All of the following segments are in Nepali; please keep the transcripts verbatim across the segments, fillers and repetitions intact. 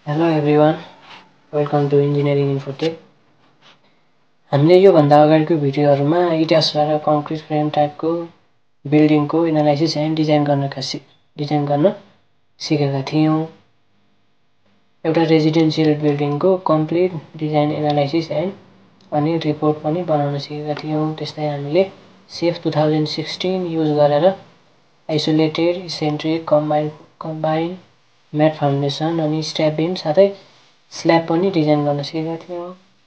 Hello everyone, welcome to Engineering Infotech. हामीले यो भन्दा अगाडिको भिडियोहरुमा इट्याब्स बाट कङ्क्रिट फ्रेम टाइपको बिल्डिङको एनालाइसिस एन्ड डिजाइन गर्न डिजाइन गर्न सिकेका थियौं। एउटा रेजिडेन्शियल बिल्डिङको कम्प्लिट डिजाइन एनालाइसिस एन्ड अनि रिपोर्ट पनि बनाउन सिकेका थियौं। त्यस्तै हामीले SAFE two thousand sixteen use गरेर isolated eccentric combine combine mat foundation अनि स्ट्याप बिम साथै स्ल्याब पनि डिजाइन गर्न सिकेका थियौं।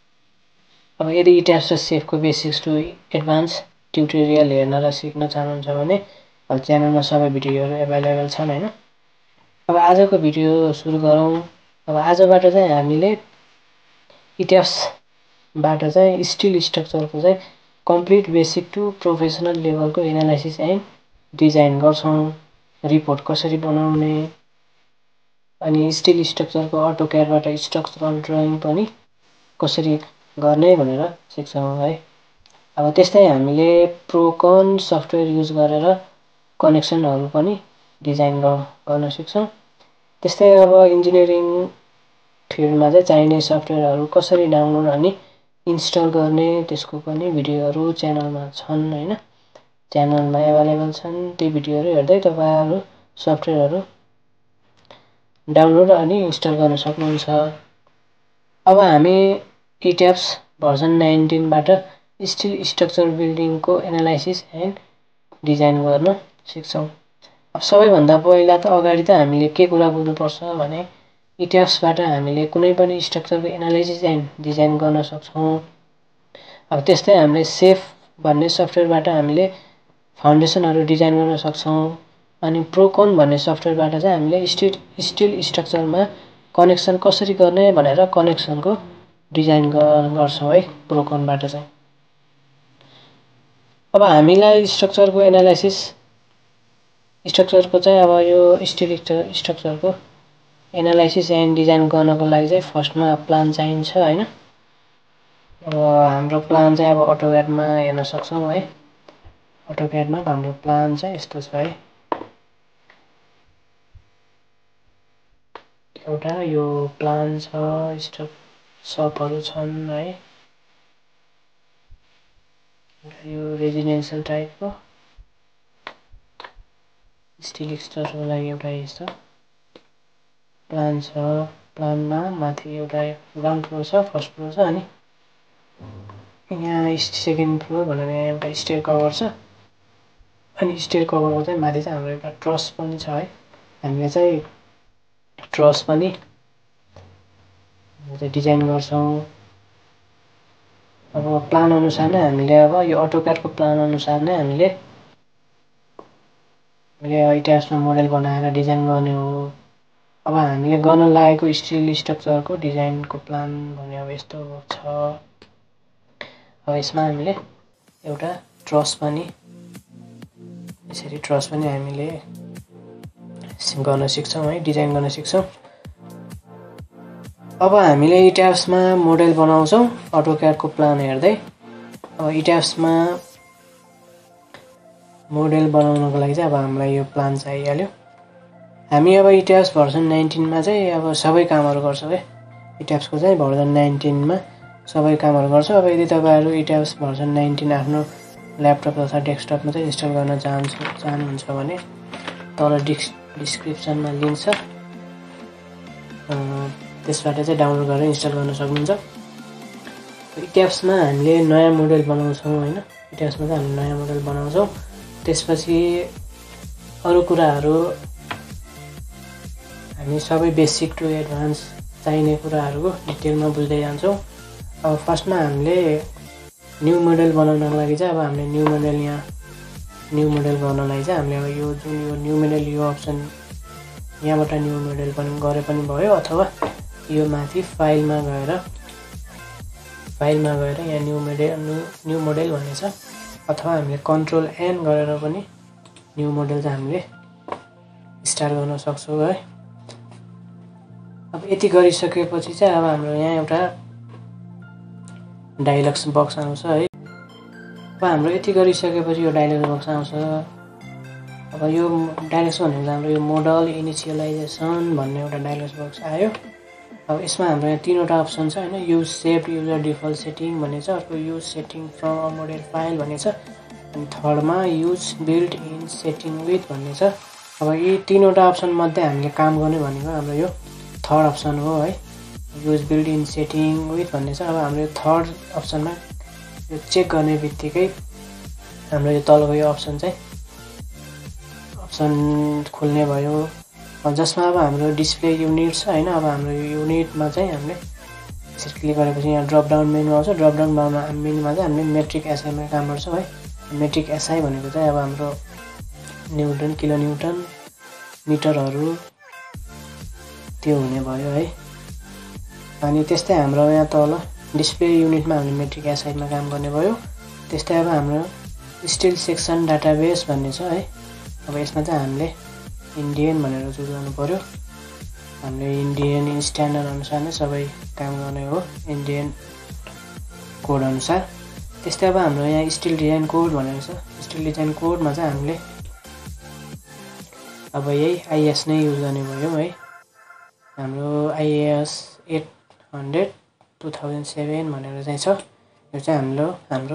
अब यदि इट्याब्स र सेफको बेसिक्स टु एडभान्स ट्युटोरियल हेर्न र सिक्न चाहनुहुन्छ भने अब च्यानलमा सबै भिडियोहरु अवेलेबल छन् हैन। अब आजको भिडियो सुरु गरौँ। अब आजबाट चाहिँ हामीले इट्याब्स बाट चाहिँ स्टिल स्ट्रक्चरको चाहिँ कम्प्लिट बेसिक टु प्रोफेसनल लेभलको एनालाइसिस एन्ड डिजाइन गर्छौं। रिपोर्ट कसरी बनाउने अनि स्टिल स्ट्रक्चरको अटोक्याडबाट स्ट्रक्चरल ड्राइङ पनि कसरी गर्ने भनेर सिक्छौं है। अब त्यस्तै हामीले प्रोकोन सफ्टवेयर युज गरेर कनेक्सनहरु पनि डिजाइन गर्न सिक्छौं। त्यस्तै अब इन्जिनियरिङ फिल्डमा चाहिँ चाहिने सफ्टवेयरहरु कसरी डाउनलोड अनि इन्स्टल गर्ने त्यसको पनि भिडियोहरु च्यानलमा छन् हैन। च्यानलमा अवेलेबल छन्। ती भिडियोहरु हेर्दै तपाईहरु सफ्टवेयरहरु डाउनलोड अनि इन्स्टल गर्न सक्नुहुन्छ। अब हामी इट्याब्स भर्जन नाइन्टीन बाट स्टिल स्ट्रक्चर बिल्डिङको एनालाइसिस एन्ड डिजाइन गर्न सिक्छौं। अब सबैभन्दा पहिला त अगाडि त हामीले के कुरा बुझ्नुपर्छ भने इट्याब्स बाट हामीले कुनै पनि स्ट्रक्चरको एनालाइसिस एन्ड डिजाइन गर्न सक्छौं। अब त्यस्तै हामीले सेफ भन्ने सफ्टवेयरबाट हामीले फाउन्डेसनहरु डिजाइन गर्न सक्छौं। अनि प्रोकोन भन्ने सफ्टवेयरबाट चाहिँ हामीले स्टिल स्टिल स्ट्रक्चरमा कनेक्सन कसरी गर्ने भनेर कनेक्सनको डिजाइन गर्छौं है प्रोकोनबाट चाहिँ। अब हामीलाई स्ट्रक्चरको एनालाइसिस स्ट्रक्चरको चाहिँ अब यो स्टिल स्ट्रक्चरको एनालाइसिस एन्ड डिजाइन गर्नको लागि चाहिँ फर्स्टमा प्लान चाहिन्छ हैन। अब हाम्रो प्लान चाहिँ अब अटोक्याडमा हेर्न सक्छौं है। अटोक्याडमा हाम्रो प्लान चाहिँ यस्तो छ है। एउटा यो प्लान छ, स्टप सपहरु छन् है। यो रेजिडेन्शियल टाइपको स्टिल स्ट्रक्चरको लागि एउटा यस्तो प्लान छ। प्लानमा माथि एउटा ग्राउन्ड फ्लोर छ, फर्स्ट फ्लोर छ अनि यहाँ सेकेन्ड फ्लोर भनेर यहाँ एउटा स्टेयर कभर छ। अनि स्टेयर कभरको चाहिँ माथि चाहिँ हाम्रो एउटा ट्रस पनि छ है। हामीले चाहिँ ट्रस पनि डिजाइन गर्छौं। अब प्लान अनुसार नै हामीले अब यो अटोक्याडको प्लान अनुसार नै हामीले हामीले इट्याब्समा मोडल बनाएर डिजाइन गर्ने हो। अब हामीले गर्न लागेको स्टिल स्ट्रक्चरको डिजाइनको प्लान भने अब यस्तो छ। अब यसमा हामीले एउटा ट्रस पनि यसरी ट्रस पनि हामीले गर्न सिक्छौं है, डिजाइन गर्न सिक्छौं। अब हामीले इट्याब्समा मोडल बनाउँछौं अटोक्याडको प्लान हेर्दै। अब इट्याब्समा मोडल बनाउनको लागि चाहिँ अब हामीलाई यो प्लान चाहिहाल्यो। हामी अब इट्याब्स भर्जन नाइन्टीन मा चाहिँ अब सबै कामहरु गर्छौं है। इट्याब्सको चाहिँ भर्जन नाइन्टीन मा सबै कामहरु गर्छौं। अब यदि तपाईहरु इट्याब्स भर्जन नाइन्टीन आफ्नो ल्यापटप अथवा डेस्कटपमा चाहिँ इन्स्टल गर्न चाहनुहुन्छ चाहनुहुन्छ भने तल डिस्क्रिप्सनमा लिंक छ। त्यसबाट चाहिँ डाउनलोड गरेर इन्स्टल गर्न सक्नुहुन्छ। इट्याब्समा हामीले नयाँ मोडल बनाउँछौं हैन। इट्याब्समा चाहिँ हामीले नयाँ मोडल बनाउँछौं। त्यसपछि अरु कुराहरु हामी सबै बेसिक टु एडभान्स चाहिने कुराहरुको डिटेलमा बुझ्दै जान्छौं। अब फर्स्टमा हामीले न्यू मोडल बनाउनको लागि चाहिँ अब हामीले न्यू मोडल यहाँ न्यू मोडल गर्नलाई चाहिँ हामीले अब यो जुन यो न्यू मोडल यो अप्सन यहाँबाट न्यू मोडल पनि गरे पनि भयो अथवा यो माथि फाइलमा गएर फाइलमा गएर यहाँ न्यू मोडल न्यू मोडल भन्ने छ अथवा हामीले कन्ट्रोल एन गरेर पनि न्यू मोडल चाहिँ हामीले स्टार्ट गर्न सक्छौं है। अब यति गरिसकेपछि चाहिँ अब हाम्रो यहाँ एउटा डायलग्स बक्स आउँछ है। अब हाम्रो यति गरिसकेपछि यो डायलग्स बक्स आउँछ। अब यो डायलग्स भनेको हाम्रो यो मोडल इनिसियलाइजेसन भन्ने एउटा डायलग्स बक्स आयो। अब यसमा हाम्रो यहाँ तीनवटा अप्सन छ हैन। Use save user default setting भन्ने छ, अर्को use setting from a model file भन्ने छ, अनि थर्डमा use build in setting with भन्ने छ। अब यी तीनवटा अप्सन मध्ये हामीले काम गर्ने भनेको हाम्रो यो थर्ड अप्सन हो है, use build in setting with भन्ने छ। अब हाम्रो यो थर्ड अप्सनमा यो चेक गर्ने बित्तिकै हाम्रो यो तलको यो अप्सन चाहिँ अप्सन खुल्ने भयो, जसमा अब हाम्रो डिस्प्ले युनिट छ हैन। अब हाम्रो यो युनिटमा चाहिँ हामीले यसरी क्लिक गरेपछि यहाँ ड्रप डाउन मेनु आउँछ। ड्रप डाउन मेनुमा चाहिँ हामीले मेट्रिक एसआईमा काम गर्छौँ है। मेट्रिक एसआई भनेको चाहिँ अब हाम्रो न्युटन किलो न्युटन मिटरहरू त्यो हुने भयो है। अनि त्यस्तै हाम्रो यहाँ तल डिस्प्ले युनिटमा हामीले मेट्रिक एसआईमा काम गर्ने भयो। त्यस्तै अब हाम्रो स्टिल सेक्सन डाटाबेस भन्ने छ है। अब यसमा चाहिँ हामीले इन्डियन भनेर चुज गर्नु पर्यो। हामीले इन्डियन स्ट्यान्डर्ड अनुसार नै सबै काम गर्ने हो, इन्डियन कोड अनुसार। त्यस्तै अब हाम्रो यहाँ स्टिल डिजाइन कोड भनेर छ। स्टिल डिजाइन कोडमा चाहिँ हामीले अब यही आइएस नै युज गर्ने भयो है। हाम्रो IS eight hundred two thousand seven भनेर चाहिँ छ। यो चाहिँ हाम्रो हाम्रो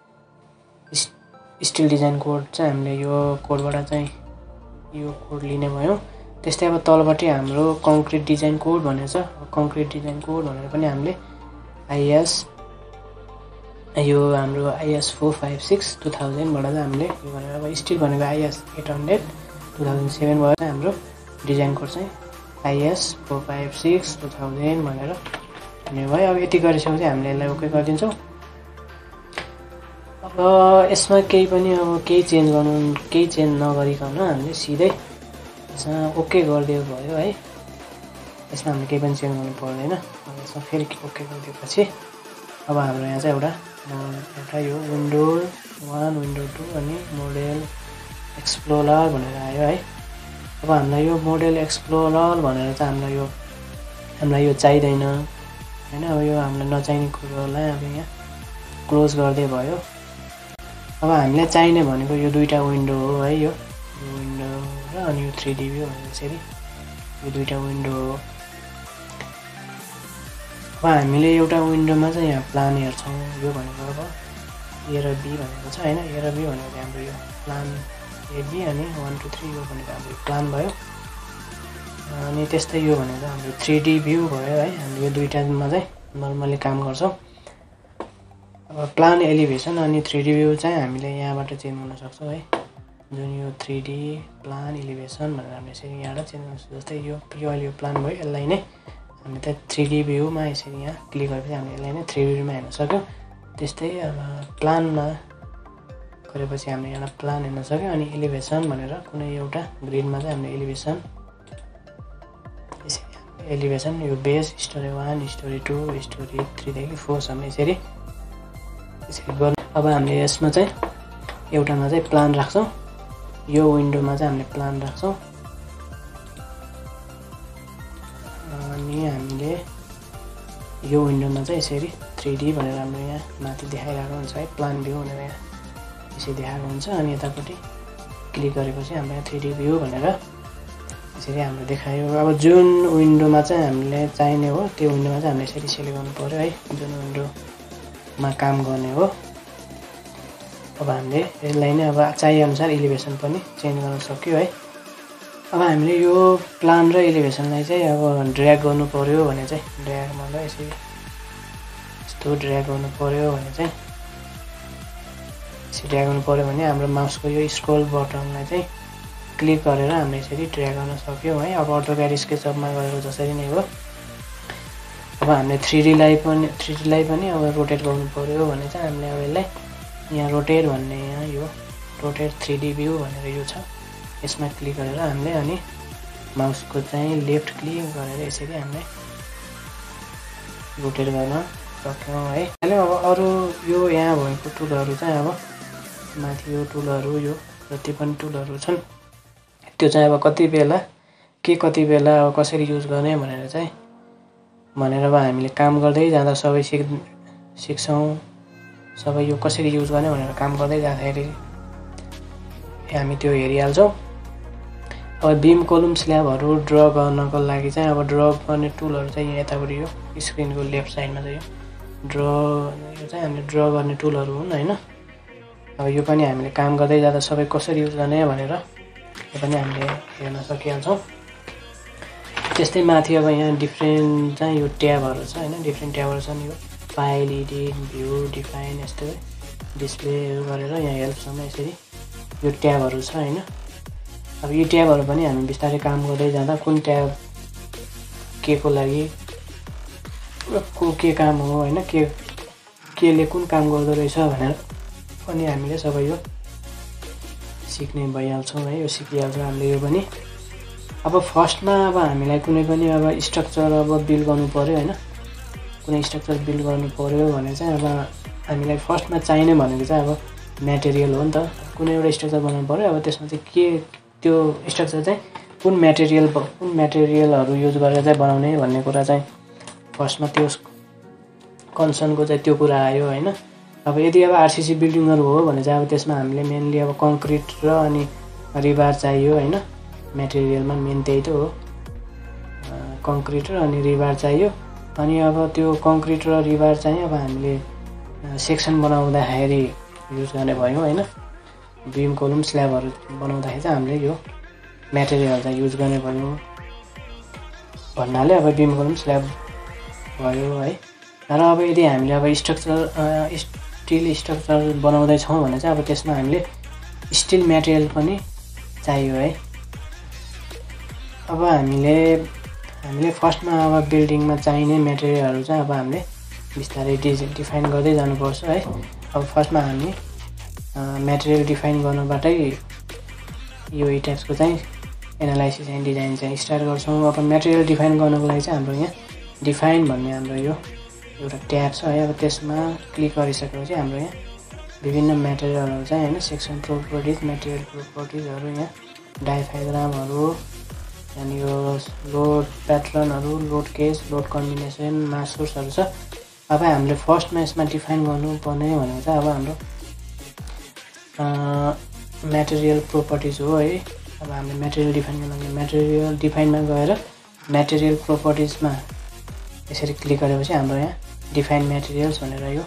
स्टिल डिजाइन कोड चाहिँ हामीले यो कोडबाट चाहिँ यो कोड लिने भयो। त्यस्तै अब तलपट्टि हाम्रो कङ्क्रिट डिजाइन कोड भनेर छ। कङ्क्रिट डिजाइन कोड भनेर पनि हामीले आइएस यो हाम्रो IS four five six two थाउजन्डबाट चाहिँ हामीले यो भनेर अब स्टिल भनेको IS eight hundred two thousand सेभेनबाट हाम्रो डिजाइन कोड चाहिँ IS four five six two thousand भनेर हुने भयो। अब यति गरिसकेपछि हामीले यसलाई ओके गरिदिन्छौँ। अब यसमा केही पनि अब केही चेन्ज गर्नु केही चेन्ज नगरिकन हामीले सिधै यसमा ओके गरिदियो भयो है। यसमा हामीले केही पनि चेन्ज गर्नु पर्दैन। अब यसमा फेरि ओके गरिदिएपछि अब हाम्रो यहाँ चाहिँ एउटा एउटा यो विन्डो वान विन्डो टू अनि मोडेल एक्सप्लोरर भनेर आयो है। अब हामीलाई यो मोडेल एक्सप्लोरर भनेर चाहिँ हामीलाई यो हामीलाई यो चाहिँदैन हैन। अब यो हामीलाई नचाहिने कुरोलाई अब यहाँ क्लोज गर्दै भयो। अब हामीलाई चाहिने भनेको यो दुईटा विन्डो हो है, यो विन्डो र अनि यो थ्री डी भ्यू भनेर यसरी यो दुईटा विन्डो हो। अब हामीले एउटा विन्डोमा चाहिँ यहाँ प्लान हेर्छौँ। यो भनेको अब ए र बी भनेको छ हैन। ए र बी भनेको हाम्रो यो प्लान एबी अनि वान टू थ्री यो भनेको हाम्रो प्लान भयो। अनि त्यस्तै यो भनेको हाम्रो थ्री डी भ्यू भयो है। हामीले यो दुईटामा चाहिँ नर्मली काम गर्छौँ। अब प्लान एलिभेसन अनि थ्री डी भ्यू चाहिँ हामीले यहाँबाट चेन्ज गर्न सक्छौँ है। जुन यो थ्री डी प्लान एलिभेसन भनेर हामीले यसरी यहाँबाट चेन्ज गर्न सक्छौँ। जस्तै यो यो अहिले यो प्लान भयो, यसलाई नै हामी त थ्री डी भ्यूमा यसरी यहाँ क्लिक गरेपछि हामीले यसलाई नै थ्री डी भ्यूमा हेर्न सक्यौँ। त्यस्तै अब प्लानमा गरेपछि हामीले यहाँ प्लान हेर्न सक्यौँ। अनि एलिभेसन भनेर कुनै एउटा ग्रिडमा चाहिँ हामीले एलिभेसन यसरी एलिभेसन यो base story one story two story थ्रीदेखि फोरसम्म यसरी यसरी गर्नु। अब हामीले यसमा चाहिँ एउटामा चाहिँ प्लान राख्छौँ, यो विन्डोमा चाहिँ हामीले प्लान राख्छौँ। अनि हामीले यो विन्डोमा चाहिँ यसरी थ्री डी भनेर हाम्रो यहाँ माथि देखाइरहेको हुन्छ है, प्लान भ्यू भनेर यहाँ यसरी देखाएको हुन्छ। अनि यतापट्टि क्लिक गरेपछि हाम्रो यहाँ थ्री डी भ्यू भनेर यसरी हाम्रो देखायो। अब जुन विन्डोमा चाहिँ हामीले चाहिने हो त्यो विन्डोमा चाहिँ हामीले यसरी सेलेक्ट गर्नु पर्यो है, जुन विन्डोमा काम गर्ने हो। अब हामीले यसलाई नै अब चाहिएअनुसार एलिभेसन पनि चेन्ज गर्न सक्यो है। अब हामीले यो प्लान र एलिभेसनलाई चाहिँ अब ड्र्याग गर्नु पर्यो भने चाहिँ ड्र्याग मतलब यसरी यस्तो ड्र्याग गर्नु पर्यो भने चाहिँ यसरी ड्र्याग गर्नु पर्यो भने हाम्रो माउसको यो स्क्रोल बटनलाई चाहिँ क्लिक गरेर हामीले यसरी ड्र्याग गर्न सक्यौँ है। अब अटोक्याड स्केचअपमा गरेको जसरी नै हो। अब हामीले थ्री डीलाई पनि थ्री डीलाई पनि अब रोटेट गर्नु पर्यो भने चाहिँ हामीले अब यसलाई यहाँ रोटेट भन्ने यहाँ यो रोटेट थ्री डी भ्यू भनेर यो छ, यसमा क्लिक गरेर हामीले अनि माउसको चाहिँ लेफ्ट क्लिक गरेर यसरी हामीले रोटेट गर्न सक्छौँ है। अहिले अब अरू यो यहाँ भएको टुलहरू चाहिँ अब माथि यो टुलहरू यो जति पनि टुलहरू छन् त्यो चाहिँ अब कति बेला के कति बेला अब कसरी युज गर्ने भनेर चाहिँ भनेर अब हामीले काम गर्दै जाँदा सबै सिक सिक्छौँ। सबै यो कसरी युज गर्ने भनेर काम गर्दै जाँदाखेरि हामी त्यो हेरिहाल्छौँ। अब बीम कोलम स्ल्याबहरू ड्र गर्नको लागि चाहिँ अब ड्र गर्ने टुलहरू चाहिँ यहाँ यतापट्टि यो स्क्रिनको लेफ्ट साइडमा चाहिँ यो ड्र यो चाहिँ हामीले ड्र गर्ने टुलहरू हुन् हैन। अब यो पनि हामीले काम गर्दै जाँदा सबै कसरी युज गर्ने भनेर यो पनि हामीले हेर्न सकिहाल्छौँ। त्यस्तै माथि अब यहाँ डिफ्रेन्ट चाहिँ यो ट्याबहरू छ हैन, डिफ्रेन्ट ट्याबहरू छन्। यो फाइल, एडिट, भ्यू, डिफाइन यस्तै डिस्प्लेहरू गरेर यहाँ हेल्पसम्म यसरी यो ट्याबहरू छ हैन। अब यो ट्याबहरू पनि हामी बिस्तारै काम गर्दै जाँदा कुन ट्याब के को लागि को के काम हो हैन, के केले कुन काम गर्दो रहेछ भनेर पनि हामीले सबै यो सिक्ने भइहाल्छौँ है। यो सिकिहाल्छौँ हामीले यो पनि। अब फर्स्टमा अब हामीलाई कुनै पनि अब स्ट्रक्चर अब बिल्ड गर्नु पर्यो हैन, कुनै स्ट्रक्चर बिल्ड गर्नु पर्यो भने चाहिँ अब हामीलाई फर्स्टमा चाहिने भनेको चाहिँ अब मटेरियल हो नि त। कुनै एउटा स्ट्रक्चर बनाउनु पर्यो, अब त्यसमा चाहिँ के त्यो स्ट्रक्चर चाहिँ कुन मटेरियल कुन मटेरियलहरू युज गरेर चाहिँ बनाउने भन्ने कुरा चाहिँ फर्स्टमा त्यो कन्सर्नको चाहिँ त्यो कुरा आयो हैन। अब यदि अब आरसीसी बिल्डिङहरू हो भने चाहिँ अब त्यसमा हामीले मेनली अब कङ्क्रिट र अनि रिबार चाहियो हैन। मटेरियलमा मेन त्यही त हो, कङ्क्रिट र अनि रिबार चाहियो। अनि अब त्यो कङ्क्रिट र रिबार चाहिँ अब हामीले सेक्सन बनाउँदाखेरि युज गर्ने भयो हैन। बीम कोलम स्ल्याबहरू बनाउँदाखेरि चाहिँ हामीले यो मटेरियल चाहिँ युज गर्ने भयो भन्नाले अब बीम कोलम स्ल्याब भयो है। र अब यदि हामीले अब स्ट्रक्चर स्टिल स्ट्रक्चर बनाउँदैछौँ भने चाहिँ अब त्यसमा हामीले स्टिल मटेरियल पनि चाहियो है। अब हामीले हामीले फर्स्टमा अब बिल्डिङमा चाहिने मटेरियलहरू चाहिँ अब हामीले बिस्तारै डिज डिफाइन गर्दै जानुपर्छ है। अब फर्स्टमा हामी मटेरियल डिफाइन गर्नबाटै यो इट्याब्सको चाहिँ एनालाइसिस एन्ड डिजाइन चाहिँ स्टार्ट गर्छौँ। अब मटेरियल डिफाइन गर्नको लागि चाहिँ हाम्रो यहाँ डिफाइन भन्ने हाम्रो यो एउटा ट्याब छ है। अब त्यसमा क्लिक गरिसकेपछि हाम्रो यहाँ विभिन्न मटेरियलहरू चाहिँ हैन, सेक्सन प्रोपर्टिज, मटेरियल प्रोपर्टिजहरू, यहाँ डायफ्राग्रामहरू, अनि यो लोड प्याटर्नहरू, load case, load combination, mass सोर्सहरू छ। अब हामीले फर्स्टमा यसमा डिफाइन गर्नुपर्ने भनेको चाहिँ अब हाम्रो मटेरियल प्रोपर्टिज हो है। अब हामीले मटेरियल डिफाइन गर्न लागि मटेरियल डिफाइनमा गएर मटेरियल प्रोपर्टिजमा यसरी क्लिक गरेपछि हाम्रो यहाँ डिफाइन मटेरियल्स भनेर यो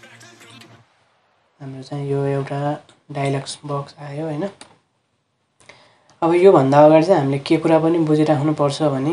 हाम्रो चाहिँ यो एउटा डायलग्स बक्स आयो हैन। अब यो भन्दा अगाडि चाहिँ हामीले के कुरा पनि बुझिराख्नु पर्छ भने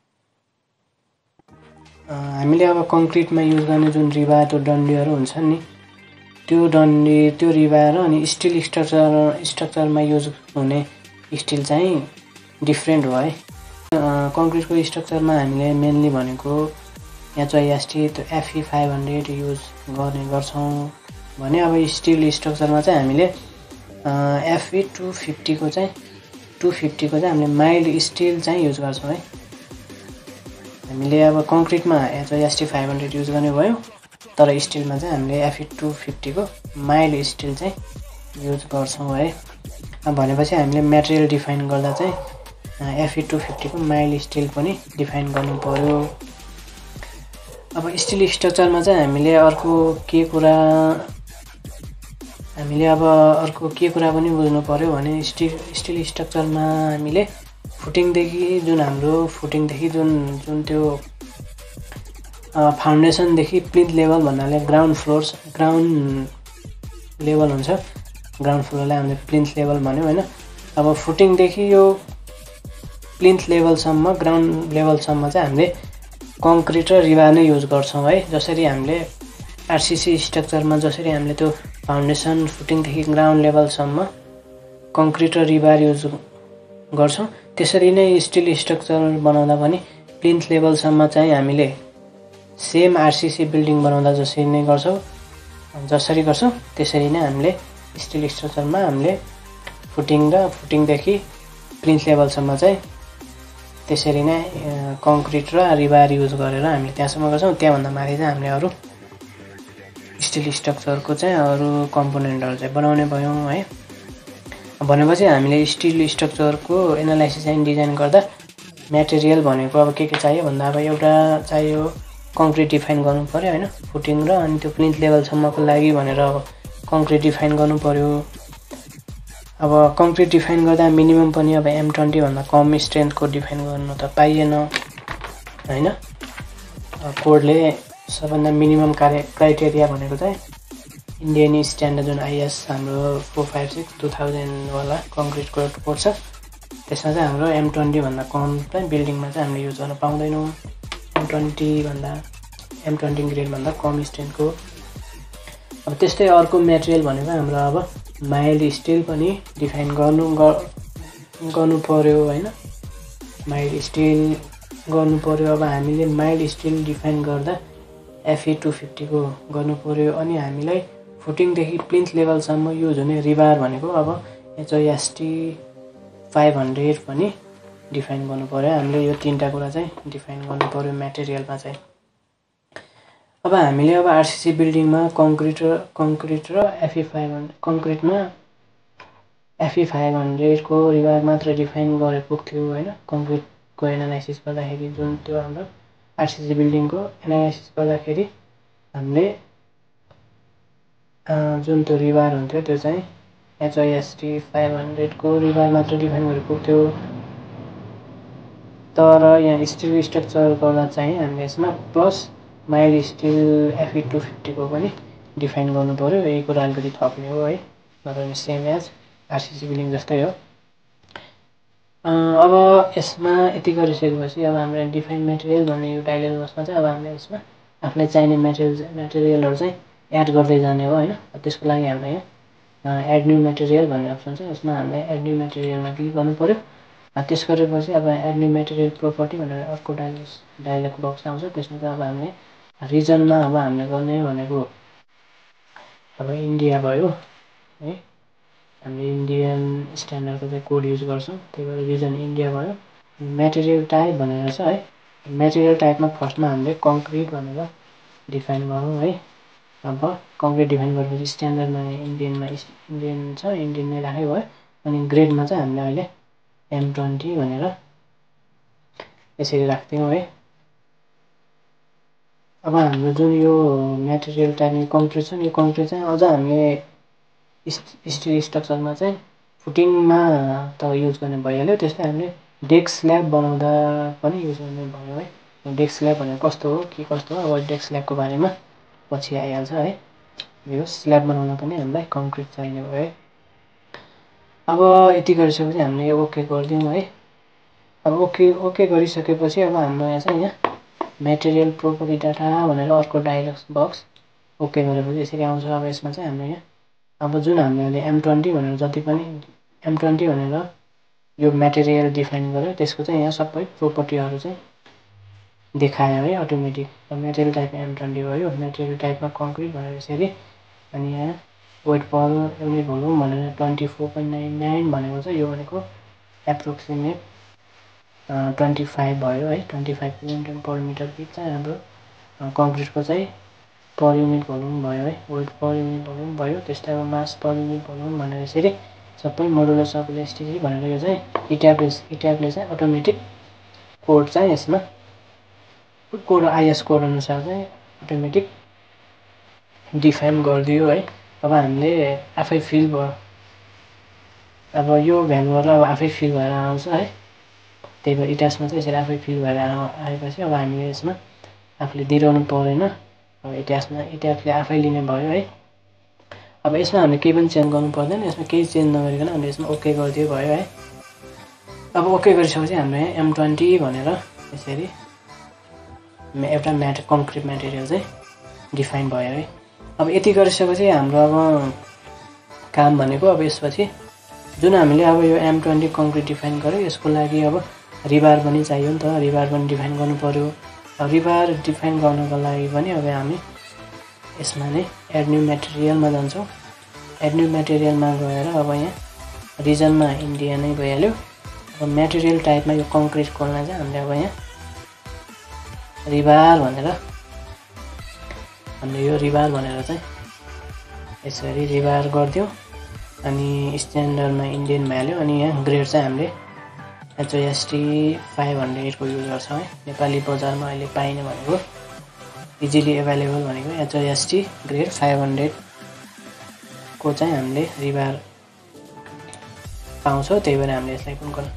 हामीले अब कङ्क्रिटमा युज गर्ने जुन रिबार त्यो डन्डीहरू हुन्छन् नि, त्यो डन्डी त्यो रिबार अनि स्टिल स्ट्रक्चर स्ट्रक्चरमा युज हुने स्टिल चाहिँ डिफ्रेन्ट हो है। कङ्क्रिटको स्ट्रक्चरमा हामीले मेनली भनेको यहाँ चाहिँ एसटी त्यो एफई फाइभ हन्ड्रेड युज गर्ने गर्छौँ भने अब स्टिल स्ट्रक्चरमा चाहिँ हामीले एफई टू फिफ्टीको चाहिँ टू फिफ्टीको चाहिँ हामीले माइल्ड स्टिल चाहिँ युज गर्छौँ है। हामीले अब कङ्क्रिटमा यहाँ चाहिँ एसटी फाइभ हन्ड्रेड युज गर्ने भयो, तर स्टिलमा चाहिँ हामीले एफई टू फिफ्टीको माइल्ड स्टिल चाहिँ युज गर्छौँ है। अब भनेपछि हामीले मटेरियल डिफाइन गर्दा चाहिँ एफई टू फिफ्टीको माइल्ड स्टिल पनि डिफाइन गर्नु पर्यो। अब स्टिल स्ट्रक्चरमा चाहिँ हामीले अर्को के कुरा हामीले अब अर्को के कुरा पनि बुझ्नु पर्यो भने स्टिल स्टिल स्ट्रक्चरमा हामीले फुटिङदेखि जुन हाम्रो फुटिङदेखि जुन जुन त्यो फाउन्डेसनदेखि प्लिन्थ लेभल भन्नाले ग्राउन्ड फ्लोर्स ग्राउन्ड लेभल हुन्छ, ग्राउन्ड फ्लोरलाई हामीले प्लिन्थ लेभल भन्यौँ हैन। अब फुटिङदेखि यो प्लिन्थ लेभलसम्म ग्राउन्ड लेभलसम्म चाहिँ हामीले कङ्क्रिट र रिबार नै युज गर्छौँ है। जसरी हामीले आरसीसी स्ट्रक्चरमा जसरी हामीले त्यो फाउन्डेसन फुटिङदेखि ग्राउन्ड लेभलसम्म कङ्क्रिट र रिबार युज गर्छौँ, त्यसरी नै स्टिल स्ट्रक्चर बनाउँदा पनि प्लिन्थ लेभलसम्म चाहिँ हामीले सेम आरसीसी बिल्डिङ बनाउँदा जसरी नै गर्छौँ जसरी गर्छौँ त्यसरी नै हामीले स्टिल स्ट्रक्चरमा हामीले फुटिङ र फुटिङदेखि प्लिन्थ लेभलसम्म चाहिँ त्यसरी नै कङ्क्रिट र रिबार युज गरेर हामीले त्यहाँसम्म गर्छौँ। त्यहाँभन्दा माथि चाहिँ हामीले अरू स्टिल स्ट्रक्चरको चाहिँ अरू कम्पोनेन्टहरू चाहिँ बनाउने भयौँ है। भनेपछि हामीले स्टिल स्ट्रक्चरको एनालाइसिस एन्ड डिजाइन गर्दा मटेरियल भनेको अब के के चाहियो भन्दा अब एउटा चाहियो कङ्क्रिट डिफाइन गर्नु पर्यो हैन, फुटिङ र अनि त्यो प्लिन्थ लेभलसम्मको लागि भनेर अब कङ्क्रिट डिफाइन गर्नु पर्यो। अब कङ्क्रिट डिफाइन गर्दा मिनिमम पनि अब एम ट्वेन्टी भन्दा कम स्ट्रेन्थको डिफाइन गर्नु त पाइएन हैन। कोडले सबभन्दा मिनिमम क्राइटेरिया भनेको चाहिँ इन्डियन स्ट्यान्डर्ड जुन आइएस हाम्रो four five six two thousand वाला कङ्क्रिटको कोड छ त्यसमा चाहिँ हाम्रो एम ट्वेन्टी भन्दा कम चाहिँ बिल्डिङमा चाहिँ हामीले युज गर्न पाउँदैनौँ। एम ट्वेन्टी भन्दा एम ट्वेन्टी ग्रेड भन्दा कम स्ट्रेन्थको। अब त्यस्तै अर्को मेटेरियल भनेको हाम्रो अब माइल्ड स्टिल पनि डिफाइन गर्नु गर्नु पर्यो हैन। माइल्ड स्टिल गर्नु पर्यो। अब हामीले माइल्ड स्टिल डिफाइन गर्दा एफई टू फिफ्टी को गर्नु पर्यो। अनि हामीलाई फुटिङदेखि प्लिन्थ लेभलसम्म युज हुने रिबार भनेको अब एचओएसटी फाइभ हन्ड्रेड पनि डिफाइन गर्नु पर्यो। हामीले यो तीनटा कुरा चाहिँ डिफाइन गर्नु पर्यो मेटेरियलमा चाहिँ। अब हामीले अब आरसीसी बिल्डिङमा कङ्क्रिट र कङ्क्रिट र एफई फाइभ हन्ड्रेड कङ्क्रिटमा एफई फाइभ हन्ड्रेडको रिबार मात्र डिफाइन गरेर पुग्थ्यो हैन। कङ्क्रिटको एनालाइसिस गर्दाखेरि जुन त्यो हाम्रो आरसीसी बिल्डिङको एनालाइसिस गर्दाखेरि हामीले जुन त्यो रिबार हुन्थ्यो त्यो चाहिँ एचओएसटी फाइभ हन्ड्रेडको रिबार मात्र डिफाइन गरेर पुग्थ्यो। तर यहाँ स्टिल स्ट्रक्चर गर्दा चाहिँ हामीले यसमा plus mild steel FE two fifty को पनि डिफाइन गर्नु पर्यो। यही कुरा अलिकति थप्ने हो है, नत्र सेम एज आरसीसी बिल्डिङ जस्तै हो। अब यसमा यति गरिसकेपछि अब हामीले डिफाइन मेटेरियल भन्ने यो टाइटल बसमा चाहिँ अब हामीले यसमा आफूलाई चाहिने मेटेरियल मेटेरियलहरू चाहिँ एड गर्दै जाने हो हैन। त्यसको लागि हामीले यहाँ एड न्यू मेटेरियल भन्ने अप्सन छ, यसमा हामीले एड न्यू मेटेरियलमा क्लिक गर्नु पर्यो। त्यस गरेपछि अब एड न्यू मेटेरियल प्रोपर्टी भनेर अर्को डायलग डायलग बक्स आउँछ। त्यसमा चाहिँ अब हामीले रिजनमा अब हामीले गर्ने भनेको अब इन्डिया भयो है। हामीले इन्डियन स्ट्यान्डर्डको चाहिँ कोड युज गर्छौँ, त्यही भएर रिजन इन्डिया भयो। मेटेरियल टाइप भनेर छ है। मेटेरियल टाइपमा फर्स्टमा हामीले कङ्क्रिट भनेर डिफाइन गरौँ है। अब कङ्क्रिट डिफाइन गरेपछि स्ट्यान्डर्डमा इन्डियनमा इन्डियन छ, इन्डियन नै राखे भयो। अनि ग्रेडमा चाहिँ हामीले अहिले एम ट्वेन्टी भनेर यसरी राख्थ्यौँ है। अब हाम्रो जुन यो मेटेरियल टाइपमा कङ्क्रिट छ यो कङ्क्रिट चाहिँ अझ हामीले स्टिल स्ट्रक्चरमा चाहिँ फुटिङमा त युज गर्ने भइहाल्यो। त्यस्तै हामीले डेक स्ल्याब बनाउँदा पनि युज गर्ने भयो है। डेक स्ल्याब भनेको कस्तो हो के कस्तो हो अब डेक स्ल्याबको बारेमा पछि आइहाल्छ है। यो स्ल्याब बनाउन पनि हामीलाई कङ्क्रिट चाहिने भयो है। अब यति गरिसकेपछि हामीले यो ओके गरिदिउँ है। अब ओके ओके गरिसकेपछि अब हाम्रो यहाँ चाहिँ यहाँ मेटेरियल प्रोपर्टी डाटा भनेर अर्को डायलग बक्स ओके गरेपछि यसरी आउँछ। अब यसमा चाहिँ हाम्रो यहाँ अब जुन हामीले एम ट्वेन्टी भनेर जति पनि एम ट्वेन्टी भनेर यो मेटेरियल डिफाइन गर्यो त्यसको चाहिँ यहाँ सबै प्रोपर्टीहरू चाहिँ देखायो है automatic. Material type M twenty भयो, मेटेरियल टाइपमा कङ्क्रिट भनेर यसरी। अनि यहाँ वेट पर युनिट भोल्युम भनेर twenty four point nine nine भनेको चाहिँ यो भनेको एप्रोक्सिमेट ट्वेन्टी फाइभ भयो है। Twenty five kilometre per metre feet चाहिँ हाम्रो कङ्क्रिटको चाहिँ पर युनिट भोल्युम भयो है। वेट पर युनिट भोल्युम भयो। त्यस्तै अब मास पर युनिट भोल्युम भनेर यसरी सबै मोडुलस अफ इलास्टिसिटी भनेर यो चाहिँ इट्याब्स इट्याबले चाहिँ अटोमेटिक कोड चाहिँ यसमा कोड आइएस कोड अनुसार चाहिँ अटोमेटिक डिफाइन गरिदियो है। अब हामीले आफै फिल भयो, अब यो भ्यालुहरू अब आफै फिल भएर आउँछ है। त्यही भएर इट्याब्समा चाहिँ यसरी आफै फिल भएर आएपछि अब हामीले यसमा आफूले दिइरहनु परेन। अब इट्याब्समा इट्याब्सले आफै लिने भयो है। अब यसमा हामीले केही पनि चेन्ज गर्नु पर्दैन, यसमा केही चेन्ज नगरिकन हामीले यसमा ओके गरिदियो भयो है। अब ओके गरिसकेपछि हाम्रो यहाँ एम ट्वेन्टी भनेर यसरी एउटा म्याट कङ्क्रिट मेटेरियल चाहिँ डिफाइन भयो है। अब यति गरिसकेपछि हाम्रो अब काम भनेको अब यसपछि जुन हामीले अब यो एम ट्वेन्टी कङ्क्रिट डिफाइन गर्यो यसको लागि अब रिबार पनि चाहियो नि त, रिबार पनि डिफाइन गर्नु पर्यो। अब रिबार डिफाइन गर्नको लागि पनि अब हामी यसमा नै एड न्यू मेटेरियलमा जान्छौँ। एड न्यू मेटेरियलमा गएर अब यहाँ रिजनमा इन्डिया नै भइहाल्यो। अब मेटेरियल टाइपमा यो कङ्क्रिट खोल्न चाहिँ हामीले अब यहाँ रिबार भनेर हामीले यो रिबार भनेर चाहिँ यसरी रिबार गरिदिउँ। अनि स्ट्यान्डर्डमा इन्डियन भइहाल्यो। अनि यहाँ ग्रेड चाहिँ हामीले एचओएसटी फाइभ हन्ड्रेडको युज गर्छौँ है। नेपाली बजारमा अहिले पाइने भनेको इजिली एभाइलेबल भनेको एचओएसटी ग्रेड फाइभ हन्ड्रेडको चाहिँ हामीले रिबार पाउँछौँ, त्यही भएर हामीले यसलाई पनि गर्नु।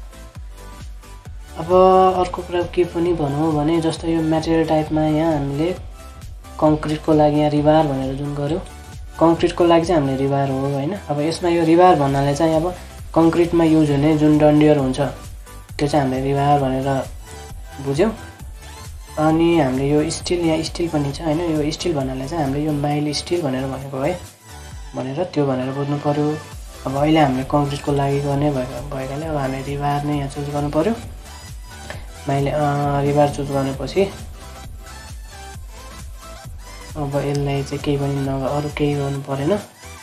अब अर्को कुरा के पनि भनौँ भने जस्तो यो मेटेरियल टाइपमा यहाँ हामीले कङ्क्रिटको लागि यहाँ रिबार भनेर जुन गऱ्यौँ, कङ्क्रिटको लागि चाहिँ हामीले रिबार हो होइन। अब यसमा यो रिबार भन्नाले चाहिँ अब कङ्क्रिटमा युज हुने जुन डन्डियर हुन्छ त्यो चाहिँ हामीले रिबार भनेर बुझ्यौँ। अनि हामीले यो स्टिल, यहाँ स्टिल पनि छ होइन, यो स्टिल भन्नाले चाहिँ हामीले यो माइल स्टिल भनेर भनेको है भनेर त्यो भनेर बुझ्नु पऱ्यो। अब अहिले हामीले कङ्क्रिटको लागि गर्ने भएको भएकाले अब हामीले रिबार नै यहाँ चुज गर्नु पऱ्यो। मैले रिबार चुज गरेपछि अब यसलाई चाहिँ केही पनि नग अरू केही गर्नु परेन।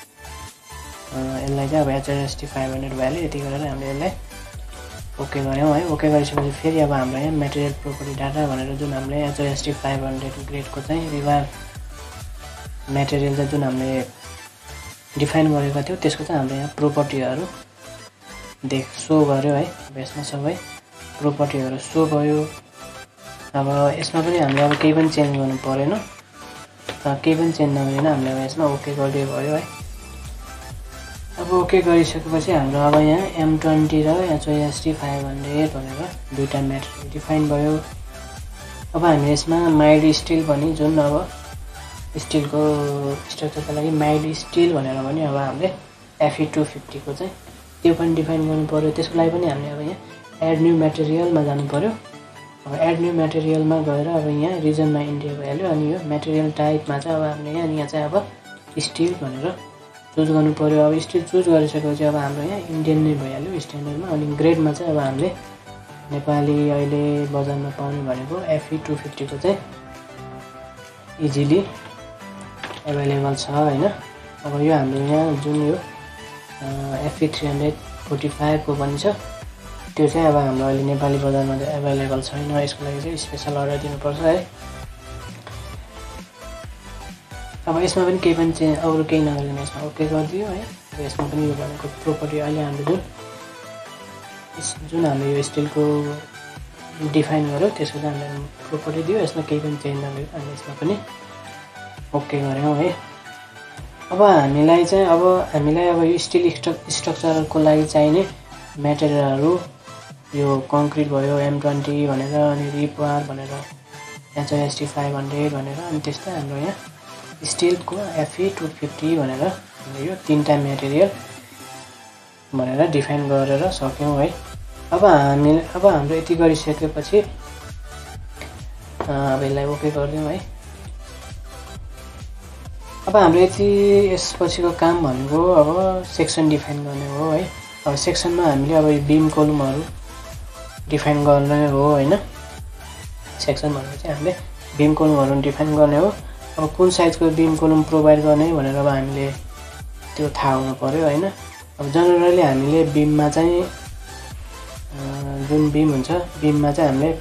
यसलाई चाहिँ अब एचआरएसटी फाइभ हन्ड्रेड भ्याल्यु यति गरेर हामीले यसलाई ओके गऱ्यौँ है। ओके गरिसकेपछि फेरि अब हाम्रो यहाँ मेटेरियल प्रोपर्टी डाटा भनेर जुन हामीले एचआरएसटी फाइभ हन्ड्रेड ग्रेडको चाहिँ रिबार मेटेरियल चाहिँ जुन हामीले डिफाइन गरेका थियौँ त्यसको चाहिँ हाम्रो यहाँ प्रोपर्टीहरू देख सो गर्यो है। अब यसमा सबै प्रोपर्टीहरू सो भयो। अब यसमा पनि हामीले अब केही पनि चेन्ज गर्नु परेन, केही पनि चेन्ज नगरिकन हामीले अब यसमा ओके गरिदिए भयो है। अब ओके गरिसकेपछि हाम्रो अब यहाँ एम ट्वेन्टी र एचओएसटी फाइभ हन्ड्रेड भनेर दुईवटा मेटेरियल डिफाइन भयो। अब हामी यसमा माइल्ड स्टिल पनि जुन अब स्टिलको स्ट्रक्चरको लागि माइल्ड स्टिल भनेर पनि अब हामीले एफई टू फिफ्टीको चाहिँ त्यो पनि डिफाइन गर्नु पऱ्यो। त्यसको लागि पनि हामीले अब यहाँ एड न्यू मेटेरियलमा जानु पऱ्यो। अब एड न्यू मेटेरियलमा गएर अब यहाँ रिजनमा इन्डिया भइहाल्यो। अनि यो मेटेरियल टाइपमा चाहिँ अब हामीले यहाँ यहाँ चाहिँ अब स्टिल भनेर चुज गर्नु पऱ्यो। अब स्टिल चुज गरिसकेपछि अब हाम्रो यहाँ इन्डियन नै भइहाल्यो स्ट्यान्डर्डमा। अनि ग्रेडमा चाहिँ अब हामीले नेपाली अहिले बजारमा पाउने भनेको एफई टू फिफ्टीको चाहिँ इजिली एभाइलेबल छ होइन। अब यो हाम्रो यहाँ जुन यो एफई थ्री हन्ड्रेड फोर्टी फाइभको पनि छ त्यो चाहिँ अब हाम्रो अहिले नेपाली बजारमा चाहिँ एभाइलेबल छैन। यसको लागि चाहिँ स्पेसल अर्डर दिनुपर्छ है। अब यसमा पनि केही पनि चेन्ज अरू केही नगरिकन यसमा ओके गरिदियो है। अब यसमा पनि यो भनेको प्रोपर्टी अहिले हामीले जुन जुन हामीले यो स्टिलको डिफाइन गऱ्यौँ त्यसको चाहिँ हामीले प्रोपर्टी दियो। यसमा केही पनि चेन्ज नगरिकन हामी यसमा पनि ओके गऱ्यौँ है। अब हामीलाई चाहिँ अब हामीलाई अब यो स्टिल स्ट्रक्चरको लागि चाहिने मेटेरियलहरू यो कङ्क्रिट भयो एम ट्वेन्टी भनेर, अनि रिबार भनेर, एचओएसटी फाइभ हन्ड्रेड भनेर, अनि त्यस्तै हाम्रो यहाँ स्टिलको एफई टू फिफ्टी भनेर यो तिनवटा मेटेरियल भनेर डिफाइन गरेर सक्यौँ है। अब हामी अब हाम्रो यति गरिसकेपछि अब यसलाई ओके गरिदिउँ है। अब हाम्रो यति यसपछिको काम भनेको अब सेक्सन डिफाइन गर्ने हो है। अब सेक्सनमा हामीले अब यो बिम कोलमहरू डिफाइन गर्ने हो होइन। सेक्सन भनेको चाहिँ हामीले बिम कोलमहरू डिफाइन गर्ने हो। अब कुन साइजको बिम कोलम प्रोभाइड गर्ने भनेर अब हामीले त्यो थाहा हुनु पऱ्यो होइन। अब जनरली हामीले बिममा चाहिँ जुन बिम हुन्छ बिममा चाहिँ हामीले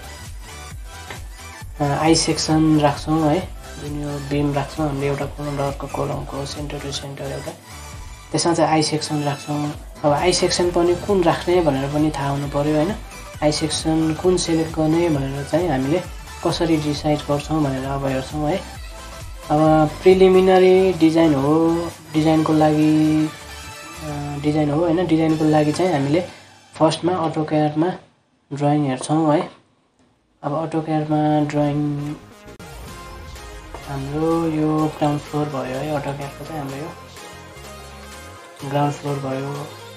आई सेक्सन राख्छौँ है। जुन यो बिम राख्छौँ हामीले एउटा कोलम र अर्को कोलमको सेन्टर टु सेन्टर एउटा, त्यसमा चाहिँ आई सेक्सन राख्छौँ। अब आई सेक्सन पनि कुन राख्ने भनेर पनि थाहा हुनु पऱ्यो होइन। आई सेक्सन कुन सेलेक्ट गर्ने भनेर चाहिँ हामीले कसरी डिसाइड गर्छौँ भनेर अब हेर्छौँ है। अब प्रिलिमिनरी डिजाइन हो, डिजाइनको लागि डिजाइन हो होइन। डिजाइनको लागि चाहिँ हामीले फर्स्टमा अटोक्याडमा ड्रइङ हेर्छौँ है। अब अटोक्याडमा ड्रइङ हाम्रो यो ग्राउन्ड फ्लोर भयो है। अटोक्याडको चाहिँ हाम्रो यो ग्राउन्ड फ्लोर भयो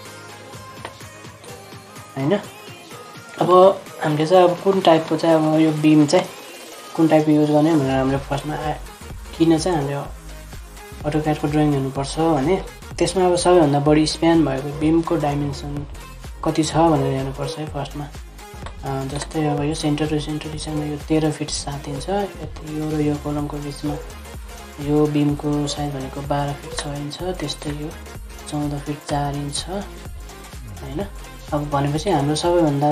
होइन। अब हामीले चाहिँ अब कुन टाइपको चाहिँ अब यो बिम चाहिँ कुन टाइपको युज गर्ने भनेर हामीले फर्स्टमा किन चाहिँ हामीले अटोक्याडको ड्रइङ हेर्नुपर्छ भने त्यसमा अब सबैभन्दा बढी स्प्यान भएको बिमको डाइमेन्सन कति छ भनेर हेर्नुपर्छ है फर्स्टमा। जस्तै अब यो सेन्टर टु सेन्टर डिजाइनमा यो तेह्र फिट सात इन्च यो र यो कोलमको बिचमा यो बिमको साइज भनेको बाह्र फिट छ इन्च छ। त्यस्तै यो चौध फिट चार इन्च छ होइन। अब भनेपछि हाम्रो सबैभन्दा